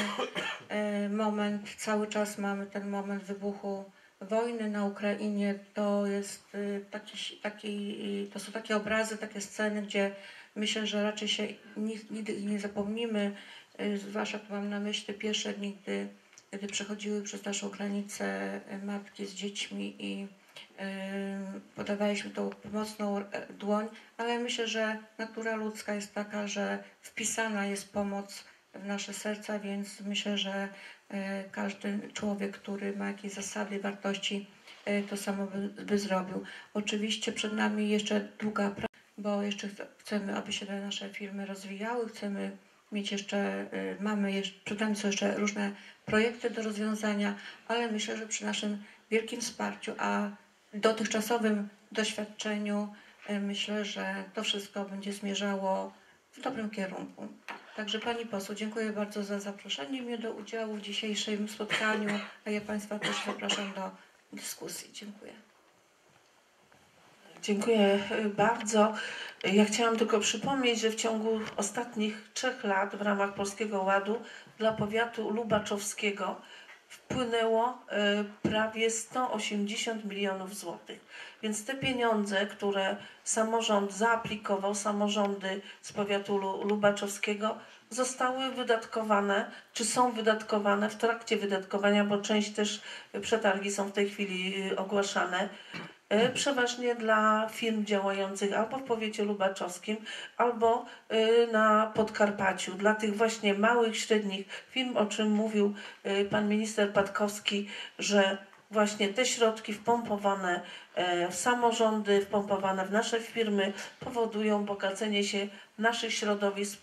cały czas mamy ten moment wybuchu wojny na Ukrainie. To jest to są takie obrazy, takie sceny, gdzie myślę, że raczej się nigdy nie zapomnimy, zwłaszcza tu mam na myśli pierwsze dni, gdy przechodziły przez naszą granicę matki z dziećmi i podawaliśmy tą pomocną dłoń, ale myślę, że natura ludzka jest taka, że wpisana jest pomoc w nasze serca, więc myślę, że każdy człowiek, który ma jakieś zasady, wartości, to samo by zrobił. Oczywiście przed nami jeszcze długa praca, bo jeszcze chcemy, aby się te nasze firmy rozwijały, chcemy mieć przed nami są jeszcze różne projekty do rozwiązania, ale myślę, że przy naszym wielkim wsparciu, a dotychczasowym doświadczeniu, myślę, że to wszystko będzie zmierzało w dobrym kierunku. Także Pani Poseł, dziękuję bardzo za zaproszenie mnie do udziału w dzisiejszym spotkaniu, a ja Państwa też zapraszam do dyskusji. Dziękuję. Dziękuję bardzo. Ja chciałam tylko przypomnieć, że w ciągu ostatnich 3 lat w ramach Polskiego Ładu dla powiatu lubaczowskiego wpłynęło prawie 180 milionów złotych. Więc te pieniądze, które samorząd zaaplikował, samorządy z powiatu lubaczowskiego zostały wydatkowane, czy są wydatkowane w trakcie wydatkowania, bo część też przetargi są w tej chwili ogłaszane, przeważnie dla firm działających albo w powiecie lubaczowskim, albo na Podkarpaciu, dla tych właśnie małych, średnich firm, o czym mówił pan minister Patkowski, że właśnie te środki wpompowane w samorządy, wpompowane w nasze firmy powodują bogacenie się naszych środowisk,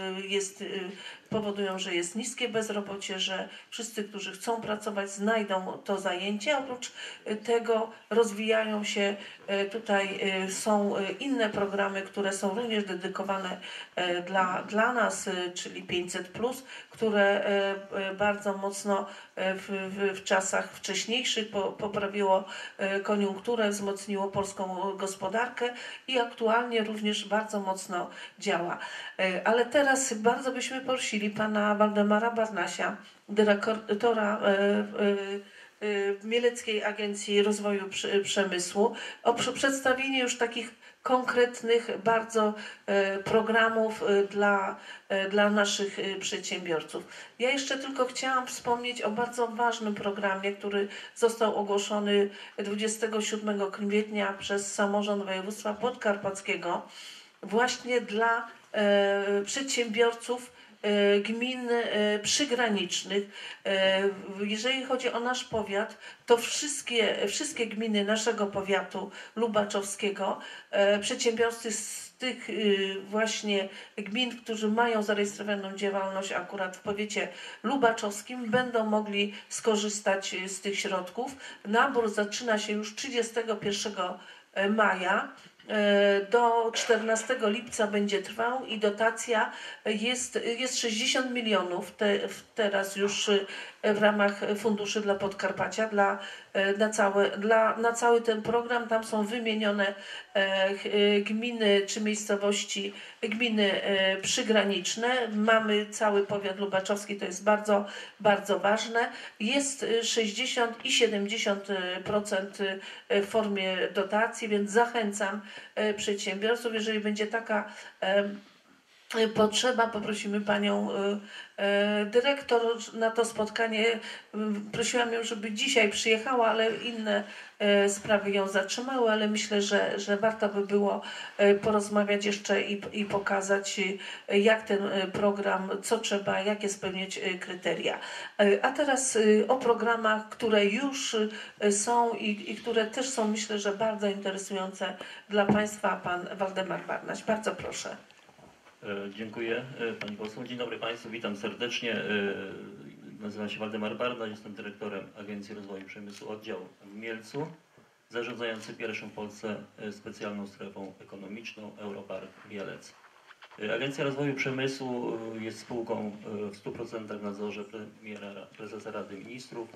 powodują, że jest niskie bezrobocie, że wszyscy, którzy chcą pracować, znajdą to zajęcie. Oprócz tego rozwijają się tutaj, są inne programy, które są również dedykowane dla nas, czyli 500+, które bardzo mocno w czasach wcześniejszych poprawiło koniunkturę, wzmocniło polską gospodarkę i aktualnie również bardzo mocno działa. Ale teraz bardzo byśmy prosili pana Waldemara Barnasia, dyrektora Mieleckiej Agencji Rozwoju Przemysłu, o przedstawienie już takich konkretnych bardzo programów dla naszych przedsiębiorców. Ja jeszcze tylko chciałam wspomnieć o bardzo ważnym programie, który został ogłoszony 27 kwietnia przez Samorząd Województwa Podkarpackiego właśnie dla przedsiębiorców gmin przygranicznych. Jeżeli chodzi o nasz powiat, to wszystkie gminy naszego powiatu lubaczowskiego, przedsiębiorcy z tych właśnie gmin, którzy mają zarejestrowaną działalność akurat w powiecie lubaczowskim, będą mogli skorzystać z tych środków. Nabór zaczyna się już 31 maja. Do 14 lipca będzie trwał i dotacja jest 60 milionów teraz już w ramach funduszy dla Podkarpacia, na cały ten program. Tam są wymienione gminy czy miejscowości, gminy przygraniczne. Mamy cały powiat lubaczowski, to jest bardzo, bardzo ważne. Jest 60 i 70% w formie dotacji, więc zachęcam przedsiębiorców, jeżeli będzie taka potrzeba, poprosimy panią dyrektor na to spotkanie. Prosiłam ją, żeby dzisiaj przyjechała, ale inne sprawy ją zatrzymały, ale myślę, że warto by było porozmawiać jeszcze i pokazać, jak ten program, co trzeba, jakie spełniać kryteria. A teraz o programach, które już są i które też są, myślę, że bardzo interesujące dla państwa. Pan Waldemar Barnaś, bardzo proszę. Dziękuję pani poseł. Dzień dobry państwu, witam serdecznie. Nazywam się Waldemar Barnaś, jestem dyrektorem Agencji Rozwoju Przemysłu Oddział w Mielcu, zarządzający pierwszą w Polsce specjalną strefą ekonomiczną Europark Mielec. Agencja Rozwoju Przemysłu jest spółką w 100% w nadzorze prezesa Rady Ministrów.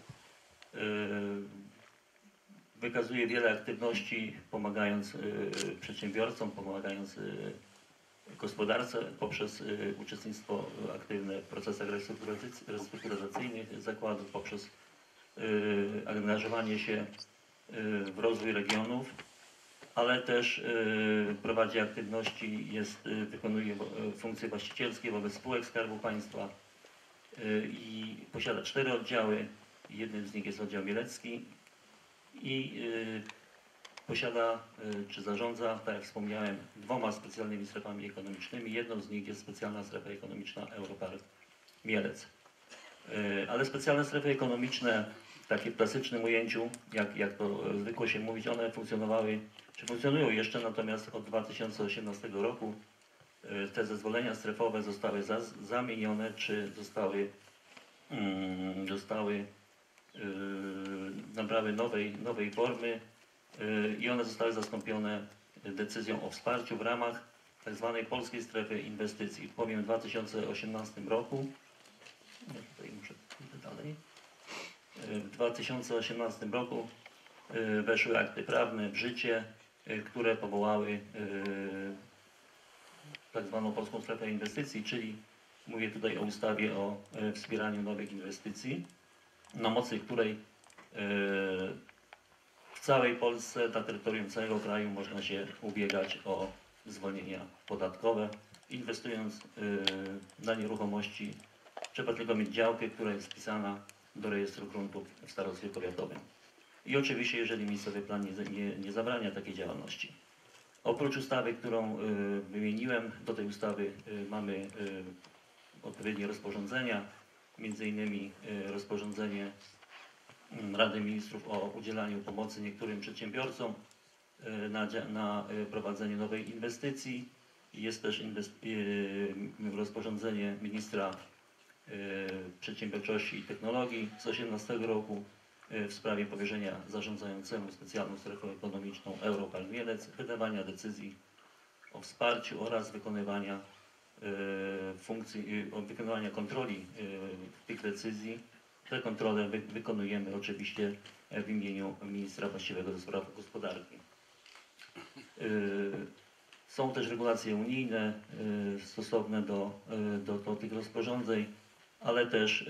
Wykazuje wiele aktywności, pomagając przedsiębiorcom, pomagając gospodarce poprzez uczestnictwo aktywne w procesach restrukturyzacyjnych zakładów, poprzez angażowanie się w rozwój regionów, ale też prowadzi aktywności, wykonuje funkcje właścicielskie wobec spółek Skarbu Państwa i posiada 4 oddziały. Jednym z nich jest oddział mielecki i posiada, czy zarządza, tak jak wspomniałem, 2 specjalnymi strefami ekonomicznymi. Jedną z nich jest specjalna strefa ekonomiczna Europark Mielec. Ale specjalne strefy ekonomiczne, takie w klasycznym ujęciu, jak to zwykło się mówić, one funkcjonowały, czy funkcjonują jeszcze, natomiast od 2018 roku te zezwolenia strefowe zostały zamienione, czy nabrały nowej formy i one zostały zastąpione decyzją o wsparciu w ramach tzw. Polskiej Strefy Inwestycji. Powiem, w 2018 roku, tutaj muszę dalej, w 2018 roku weszły akty prawne w życie, które powołały tzw. Polską Strefę Inwestycji, czyli mówię tutaj o ustawie o wspieraniu nowych inwestycji, na mocy której w całej Polsce, na terytorium całego kraju można się ubiegać o zwolnienia podatkowe inwestując na nieruchomości, trzeba tylko mieć działkę, która jest wpisana do rejestru gruntów w starostwie powiatowym. I oczywiście, jeżeli miejscowy plan nie zabrania takiej działalności. Oprócz ustawy, którą wymieniłem, do tej ustawy mamy odpowiednie rozporządzenia, między innymi rozporządzenie Rady Ministrów o udzielaniu pomocy niektórym przedsiębiorcom na prowadzenie nowej inwestycji. Jest też rozporządzenie ministra Przedsiębiorczości i Technologii z 2018 roku w sprawie powierzenia zarządzającemu specjalną strefą ekonomiczną Europal Mielec wydawania decyzji o wsparciu oraz wykonywania wykonywania kontroli tych decyzji. Te kontrole wykonujemy oczywiście w imieniu ministra właściwego do spraw gospodarki. Są też regulacje unijne stosowne do tych rozporządzeń, ale też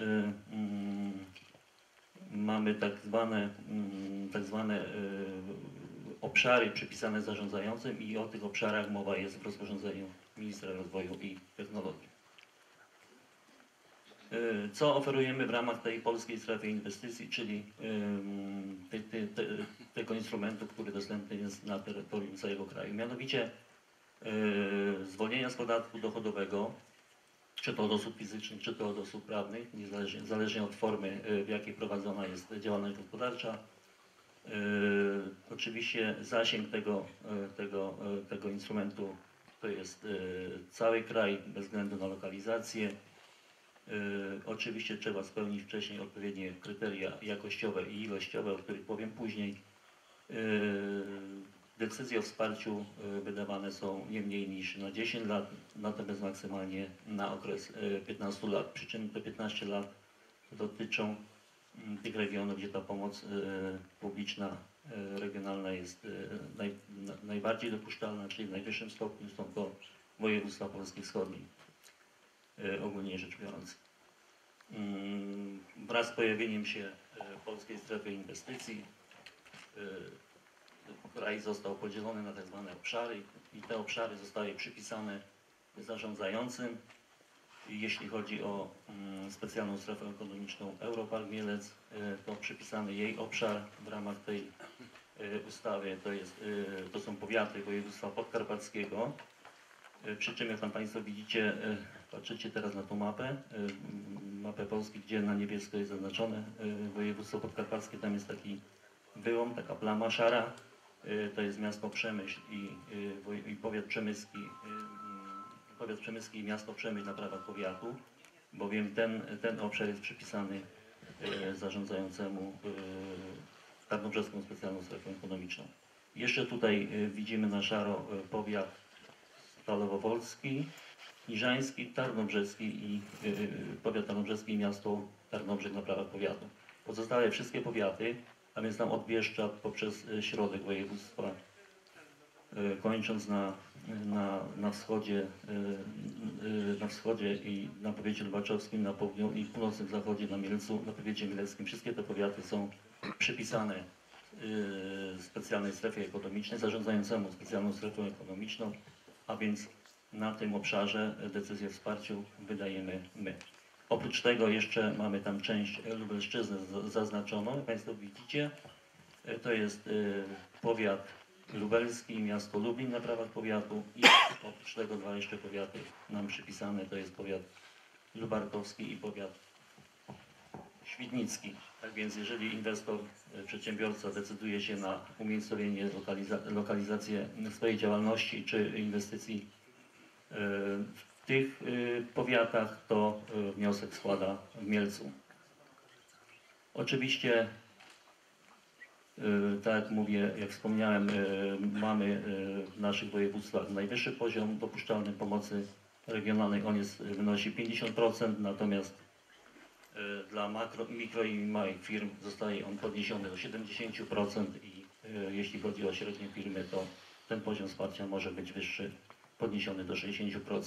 mamy tak zwane obszary przypisane zarządzającym i o tych obszarach mowa jest w rozporządzeniu ministra rozwoju i technologii. Co oferujemy w ramach tej polskiej strefy inwestycji, czyli tego instrumentu, który dostępny jest na terytorium całego kraju. Mianowicie zwolnienia z podatku dochodowego, czy to od osób fizycznych, czy to od osób prawnych, zależnie od formy, w jakiej prowadzona jest działalność gospodarcza. Oczywiście zasięg tego instrumentu to jest cały kraj, bez względu na lokalizację. Oczywiście trzeba spełnić wcześniej odpowiednie kryteria jakościowe i ilościowe, o których powiem później. Decyzje o wsparciu wydawane są nie mniej niż na 10 lat, natomiast maksymalnie na okres 15 lat. Przy czym te 15 lat dotyczą tych regionów, gdzie ta pomoc publiczna, regionalna jest najbardziej dopuszczalna, czyli w najwyższym stopniu, są to województwa polskie wschodnie, ogólnie rzecz biorąc. Wraz z pojawieniem się polskiej strefy inwestycji kraj został podzielony na tak zwane obszary i te obszary zostały przypisane zarządzającym. Jeśli chodzi o specjalną strefę ekonomiczną Europal Mielec, to przypisany jej obszar w ramach tej ustawy to są powiaty województwa podkarpackiego. Przy czym, jak tam Państwo widzicie, patrzycie teraz na tą mapę Polski, gdzie na niebiesko jest zaznaczone województwo podkarpackie, tam jest taki wyłom, taka plama szara, to jest miasto Przemyśl i powiat przemyski. Powiat przemyski i miasto Przemyśl na prawach powiatu, bowiem ten obszar jest przypisany zarządzającemu Tarnobrzeską Specjalną Strefą Ekonomiczną. Jeszcze tutaj widzimy na szaro powiat Stalowo-Wolski, Niżański, Tarnobrzeski i powiat tarnobrzeski i miasto Tarnobrzeg na prawach powiatu. Pozostałe wszystkie powiaty, a więc tam od Bieszczad poprzez środek województwa, kończąc na wschodzie i na powiecie lubaczowskim, na południu i północnym zachodzie, na Mielcu, na powiecie mieleckim. Wszystkie te powiaty są przypisane specjalnej strefie ekonomicznej, zarządzającemu specjalną strefą ekonomiczną, a więc na tym obszarze decyzję o wsparciu wydajemy my. Oprócz tego jeszcze mamy tam część Lubelszczyzny zaznaczoną, jak Państwo widzicie. To jest powiat lubelski i miasto Lublin na prawach powiatu i oprócz tego dwa jeszcze powiaty nam przypisane, to jest powiat lubartowski i powiat świdnicki. Tak więc jeżeli inwestor, przedsiębiorca decyduje się na umiejscowienie, lokalizację swojej działalności czy inwestycji w tych powiatach, to wniosek składa w Mielcu. Oczywiście, tak jak mówię, jak wspomniałem, mamy w naszych województwach najwyższy poziom dopuszczalnej pomocy regionalnej, wynosi 50%, natomiast dla mikro i małych firm zostaje on podniesiony do 70% i jeśli chodzi o średnie firmy, to ten poziom wsparcia może być wyższy, podniesiony do 60%.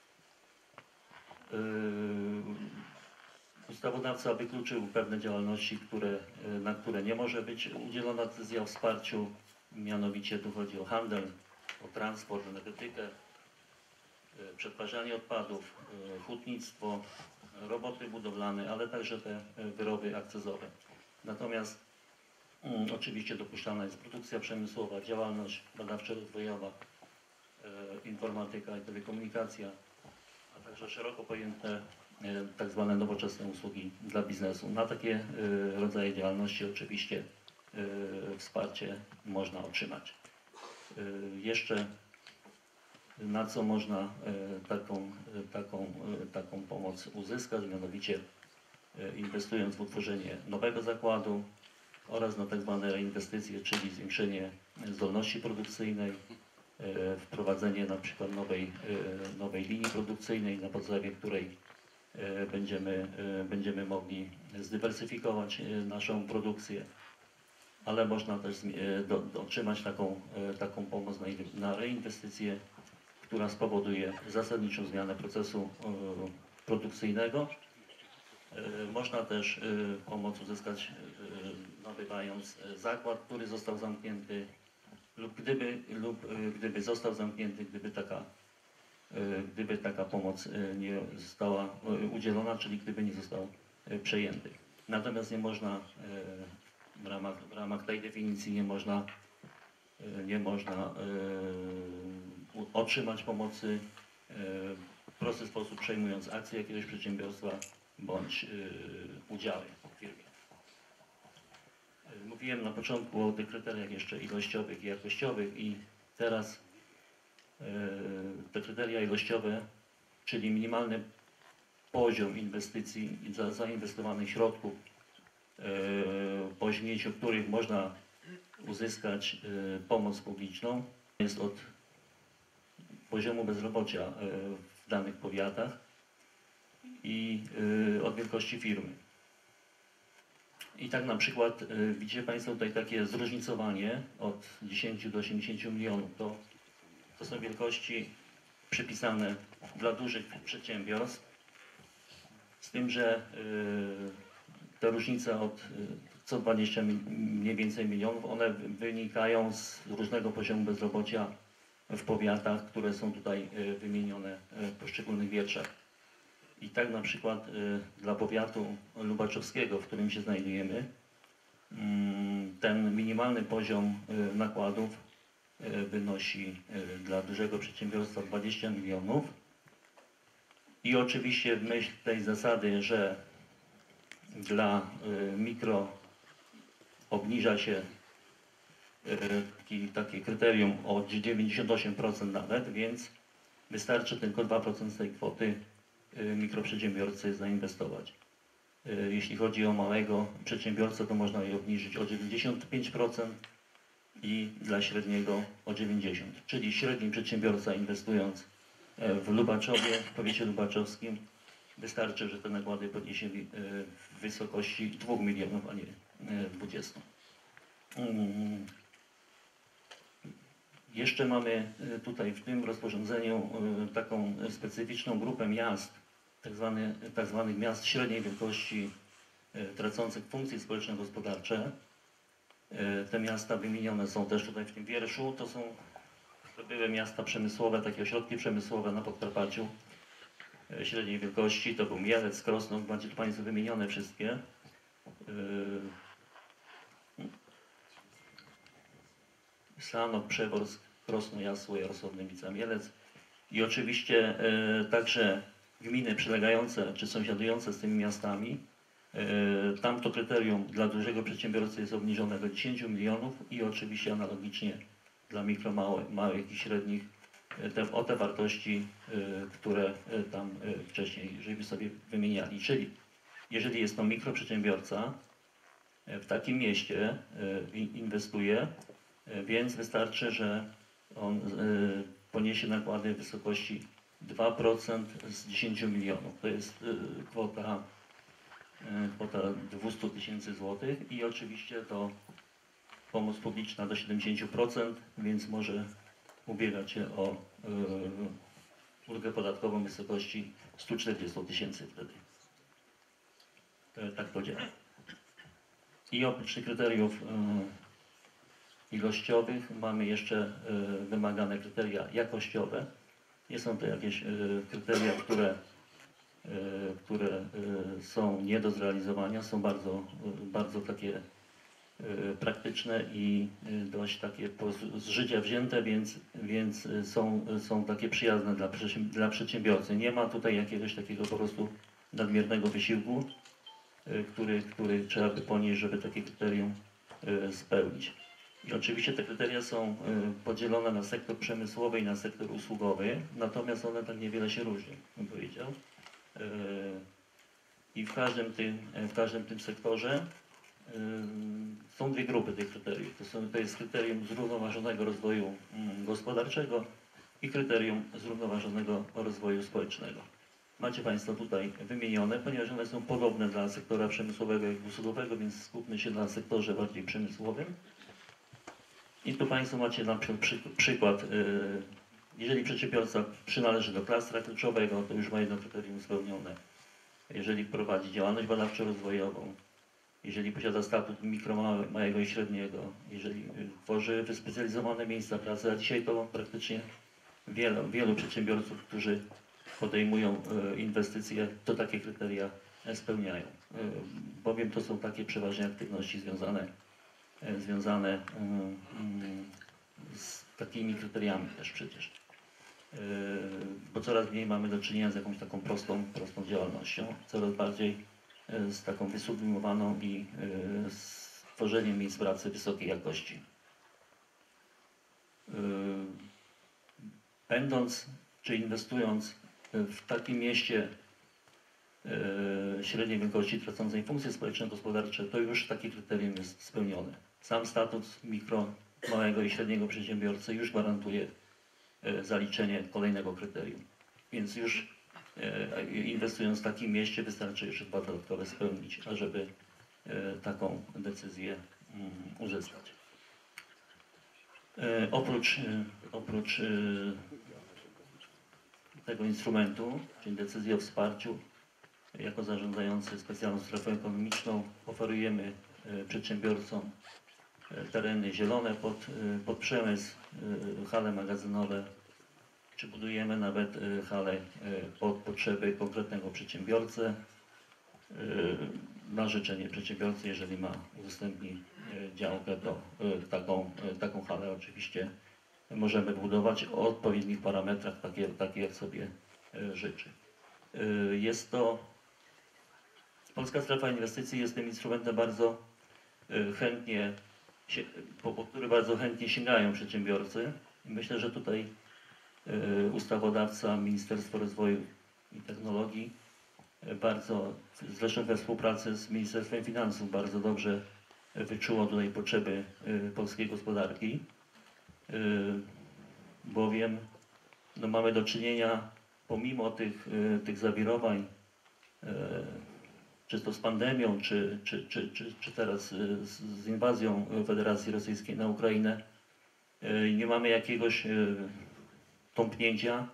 Ustawodawca wykluczył pewne działalności, na które nie może być udzielona decyzja o wsparciu, mianowicie tu chodzi o handel, o transport, energetykę, przetwarzanie odpadów, hutnictwo, roboty budowlane, ale także te wyroby akcyzowe. Natomiast oczywiście dopuszczalna jest produkcja przemysłowa, działalność badawczo-rozwojowa, informatyka i telekomunikacja, a także szeroko pojęte tak zwane nowoczesne usługi dla biznesu. Na takie rodzaje działalności oczywiście wsparcie można otrzymać. Jeszcze na co można taką pomoc uzyskać, mianowicie inwestując w utworzenie nowego zakładu oraz na tak zwane reinwestycje, czyli zwiększenie zdolności produkcyjnej, wprowadzenie na przykład nowej linii produkcyjnej, na podstawie której będziemy mogli zdywersyfikować naszą produkcję, ale można też otrzymać taką pomoc na reinwestycje, która spowoduje zasadniczą zmianę procesu produkcyjnego. Można też pomoc uzyskać nabywając zakład, który został zamknięty lub gdyby został zamknięty, gdyby taka pomoc nie została udzielona, czyli gdyby nie został przejęty. Natomiast nie można w ramach tej definicji nie można otrzymać pomocy w prosty sposób przejmując akcje jakiegoś przedsiębiorstwa bądź udziały w firmie. Mówiłem na początku o tych kryteriach jeszcze ilościowych i jakościowych i teraz te kryteria ilościowe, czyli minimalny poziom inwestycji i zainwestowanych środków, po osiągnięciu których można uzyskać pomoc publiczną, jest od poziomu bezrobocia w danych powiatach i od wielkości firmy. I tak na przykład widzicie Państwo tutaj takie zróżnicowanie od 10 do 80 milionów. To są wielkości przypisane dla dużych przedsiębiorstw, z tym, że te różnice od co 20 mniej więcej milionów, one wynikają z różnego poziomu bezrobocia w powiatach, które są tutaj wymienione w poszczególnych wierszach. I tak na przykład dla powiatu lubaczowskiego, w którym się znajdujemy, ten minimalny poziom nakładów wynosi dla dużego przedsiębiorstwa 20 milionów. I oczywiście w myśl tej zasady, że dla mikro obniża się takie kryterium o 98% nawet, więc wystarczy tylko 2% z tej kwoty mikroprzedsiębiorcy zainwestować. Jeśli chodzi o małego przedsiębiorcę, to można je obniżyć o 95% i dla średniego o 90%. Czyli średni przedsiębiorca inwestując w Lubaczowie, w powiecie lubaczowskim, wystarczy, że te nakłady podniesie w wysokości 2 milionów, a nie 20. Jeszcze mamy tutaj w tym rozporządzeniu taką specyficzną grupę miast, tak zwanych miast średniej wielkości tracących funkcje społeczno-gospodarcze. Te miasta wymienione są też tutaj w tym wierszu. To były miasta przemysłowe, takie ośrodki przemysłowe na Podkarpaciu średniej wielkości. To był Mielec, Krosno, macie tu Państwo wymienione wszystkie. Sanok, Przeworsk, Krosno, Jasło, Jarosław, Nymica, Mielec. I oczywiście także gminy przylegające czy sąsiadujące z tymi miastami. Tam to kryterium dla dużego przedsiębiorcy jest obniżone do 10 milionów i oczywiście analogicznie dla mikro, małych i średnich o te wartości, które tam wcześniej żeśmy sobie wymieniali. Czyli jeżeli jest to mikroprzedsiębiorca, w takim mieście inwestuje, więc wystarczy, że on poniesie nakłady w wysokości 2% z 10 milionów. To jest kwota 200 000 złotych i oczywiście to pomoc publiczna do 70%, więc może ubiegać się o ulgę podatkową w wysokości 140 000 wtedy. Tak to działa. I oprócz tych kryteriów ilościowych mamy jeszcze wymagane kryteria jakościowe. Nie są to jakieś kryteria, które są nie do zrealizowania, są bardzo takie praktyczne i dość takie z życia wzięte, więc są takie przyjazne dla przedsiębiorcy. Nie ma tutaj jakiegoś takiego po prostu nadmiernego wysiłku, który trzeba by ponieść, żeby takie kryterium spełnić. I oczywiście te kryteria są podzielone na sektor przemysłowy i na sektor usługowy, natomiast one tak niewiele się różnią, bym powiedział. I w każdym tym sektorze są dwie grupy tych kryteriów. To jest kryterium zrównoważonego rozwoju gospodarczego i kryterium zrównoważonego rozwoju społecznego. Macie Państwo tutaj wymienione, ponieważ one są podobne dla sektora przemysłowego i usługowego, więc skupmy się na sektorze bardziej przemysłowym. I tu Państwo macie na przykład, jeżeli przedsiębiorca przynależy do klastra kluczowego, to już ma jedno kryterium spełnione. Jeżeli prowadzi działalność badawczo-rozwojową, jeżeli posiada statut mikro, małego i średniego, jeżeli tworzy wyspecjalizowane miejsca pracy, a dzisiaj to praktycznie wielu przedsiębiorców, którzy podejmują inwestycje, to takie kryteria spełniają. Bowiem to są takie przeważnie aktywności związane z takimi kryteriami też przecież. Bo coraz mniej mamy do czynienia z jakąś taką prostą działalnością, coraz bardziej z taką wysublimowaną i z tworzeniem miejsc pracy wysokiej jakości. Będąc czy inwestując w takim mieście średniej wielkości tracącej funkcje społeczno-gospodarcze, to już takie kryterium jest spełnione. Sam status mikro, małego i średniego przedsiębiorcy już gwarantuje zaliczenie kolejnego kryterium. Więc już inwestując w takim mieście wystarczy jeszcze dwa dodatkowe spełnić, ażeby taką decyzję uzyskać. Oprócz tego instrumentu, czyli decyzji o wsparciu, jako zarządzający specjalną strefą ekonomiczną oferujemy przedsiębiorcom tereny zielone pod przemysł, hale magazynowe, czy budujemy nawet hale pod potrzeby konkretnego przedsiębiorcy, na życzenie przedsiębiorcy, jeżeli udostępni działkę, to taką halę oczywiście możemy budować o odpowiednich parametrach, takie jak sobie życzy. Polska Strefa Inwestycji jest tym instrumentem bardzo chętnie, po który bardzo chętnie sięgają przedsiębiorcy. Myślę, że tutaj ustawodawca, Ministerstwo Rozwoju i Technologii zresztą we współpracy z Ministerstwem Finansów bardzo dobrze wyczuło tutaj potrzeby polskiej gospodarki, bowiem mamy do czynienia pomimo tych zawirowań, czy to z pandemią, czy teraz z inwazją Federacji Rosyjskiej na Ukrainę, nie mamy jakiegoś tąpnięcia.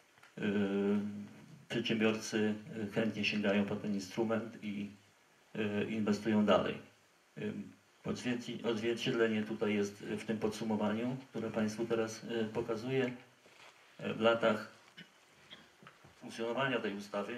Przedsiębiorcy chętnie sięgają po ten instrument i inwestują dalej. Odzwierciedlenie tutaj jest w tym podsumowaniu, które Państwu teraz pokazuję. W latach funkcjonowania tej ustawy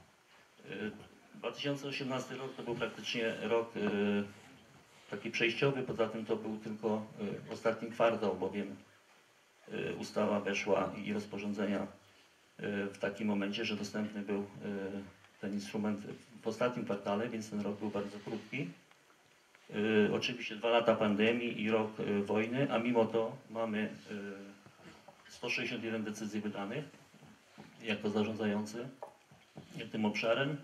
2018 rok to był praktycznie rok taki przejściowy, poza tym to był tylko ostatni kwartał, bowiem ustawa weszła i rozporządzenia w takim momencie, że dostępny był ten instrument w ostatnim kwartale, więc ten rok był bardzo krótki. Oczywiście 2 lata pandemii i rok wojny, a mimo to mamy 161 decyzji wydanych jako zarządzający tym obszarem.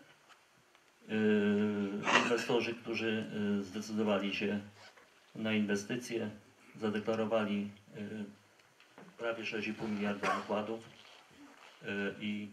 Inwestorzy, którzy zdecydowali się na inwestycje, zadeklarowali prawie 6,5 miliarda nakładów i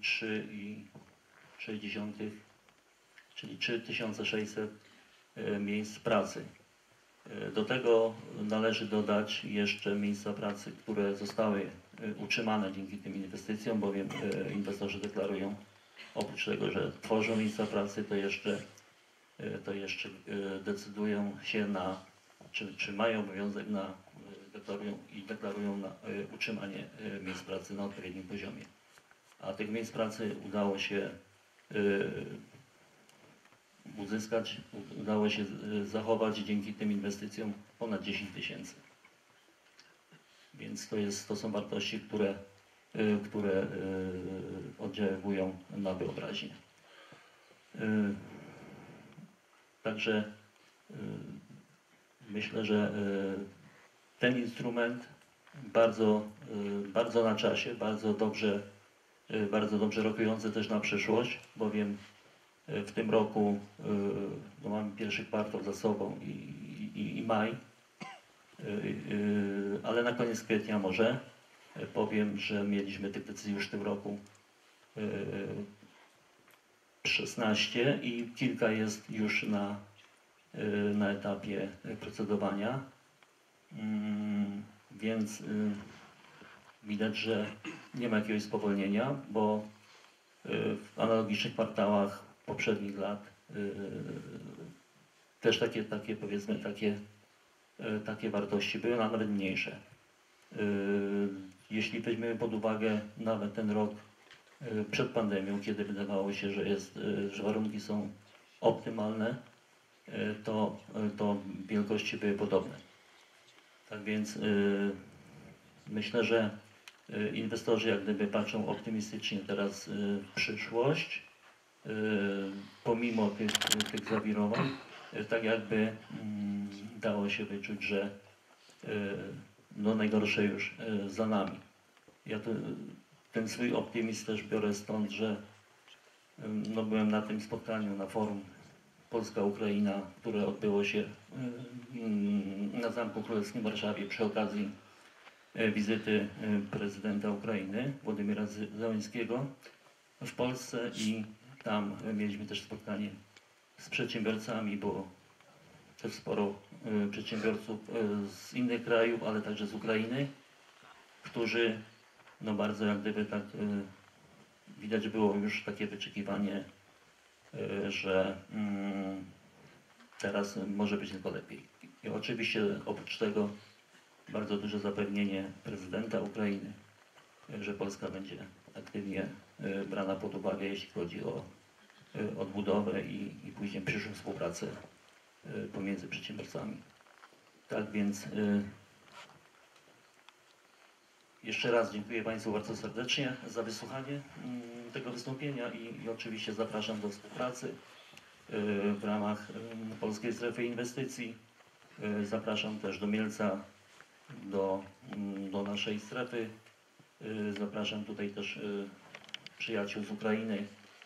3,6, czyli 3600 miejsc pracy. Do tego należy dodać jeszcze miejsca pracy, które zostały utrzymane dzięki tym inwestycjom, bowiem inwestorzy deklarują, oprócz tego, że tworzą miejsca pracy, to jeszcze decydują się na, czy mają obowiązek deklarują na utrzymanie miejsc pracy na odpowiednim poziomie. a tych miejsc pracy udało się uzyskać, udało się zachować dzięki tym inwestycjom ponad 10 000. Więc to są wartości, które oddziaływują na wyobraźnię. Także myślę, że ten instrument bardzo na czasie, bardzo dobrze rokujący też na przyszłość, bowiem w tym roku no mamy pierwszy kwartał za sobą i maj, ale na koniec kwietnia może powiem, że mieliśmy tych decyzji już w tym roku 16 i kilka jest już na etapie procedowania, więc widać, że nie ma jakiegoś spowolnienia, bo w analogicznych kwartałach poprzednich lat też takie powiedzmy takie wartości były, a nawet mniejsze. Jeśli weźmiemy pod uwagę nawet ten rok przed pandemią, kiedy wydawało się, że warunki są optymalne, to wielkości były podobne. Tak więc myślę, że inwestorzy jak gdyby patrzą optymistycznie teraz w przyszłość, pomimo tych zawirowań, tak jakby dało się wyczuć, że no najgorsze już za nami. Ja ten swój optymizm też biorę stąd, że no byłem na tym spotkaniu, na forum Polska-Ukraina, które odbyło się na Zamku Królewskim w Warszawie przy okazji wizyty prezydenta Ukrainy, Władimira Zełenskiego w Polsce i tam mieliśmy też spotkanie z przedsiębiorcami, bo też sporo przedsiębiorców z innych krajów, ale także z Ukrainy, którzy no bardzo jak gdyby tak widać było już takie wyczekiwanie, że teraz może być tylko lepiej. I oczywiście oprócz tego bardzo duże zapewnienie prezydenta Ukrainy, że Polska będzie aktywnie brana pod uwagę, jeśli chodzi o odbudowę i później przyszłą współpracę pomiędzy przedsiębiorcami. Tak więc jeszcze raz dziękuję Państwu bardzo serdecznie za wysłuchanie tego wystąpienia i oczywiście zapraszam do współpracy w ramach Polskiej Strefy Inwestycji. Zapraszam też do Mielca, do naszej strefy. Zapraszam tutaj też przyjaciół z Ukrainy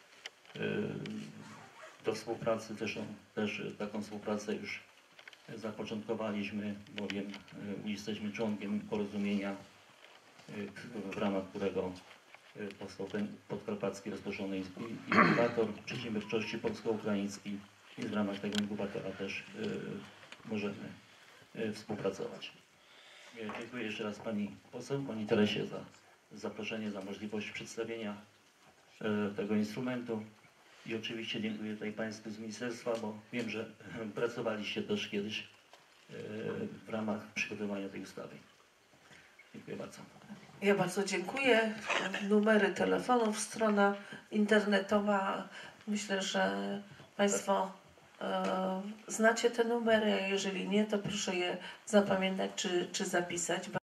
do współpracy. Też taką współpracę już zapoczątkowaliśmy, bowiem jesteśmy członkiem porozumienia, w ramach którego powstał ten podkarpacki rozproszony inkubator przedsiębiorczości polsko-ukraiński i w ramach tego inkubatora też możemy współpracować. Dziękuję jeszcze raz Pani Poseł, Pani Teresie za zaproszenie, za możliwość przedstawienia tego instrumentu i oczywiście dziękuję tutaj Państwu z Ministerstwa, bo wiem, że pracowaliście też kiedyś w ramach przygotowania tej ustawy. Dziękuję bardzo. Ja bardzo dziękuję. Numery telefonów, strona internetowa. Myślę, że Państwo znacie te numery, a jeżeli nie, to proszę je zapamiętać czy zapisać.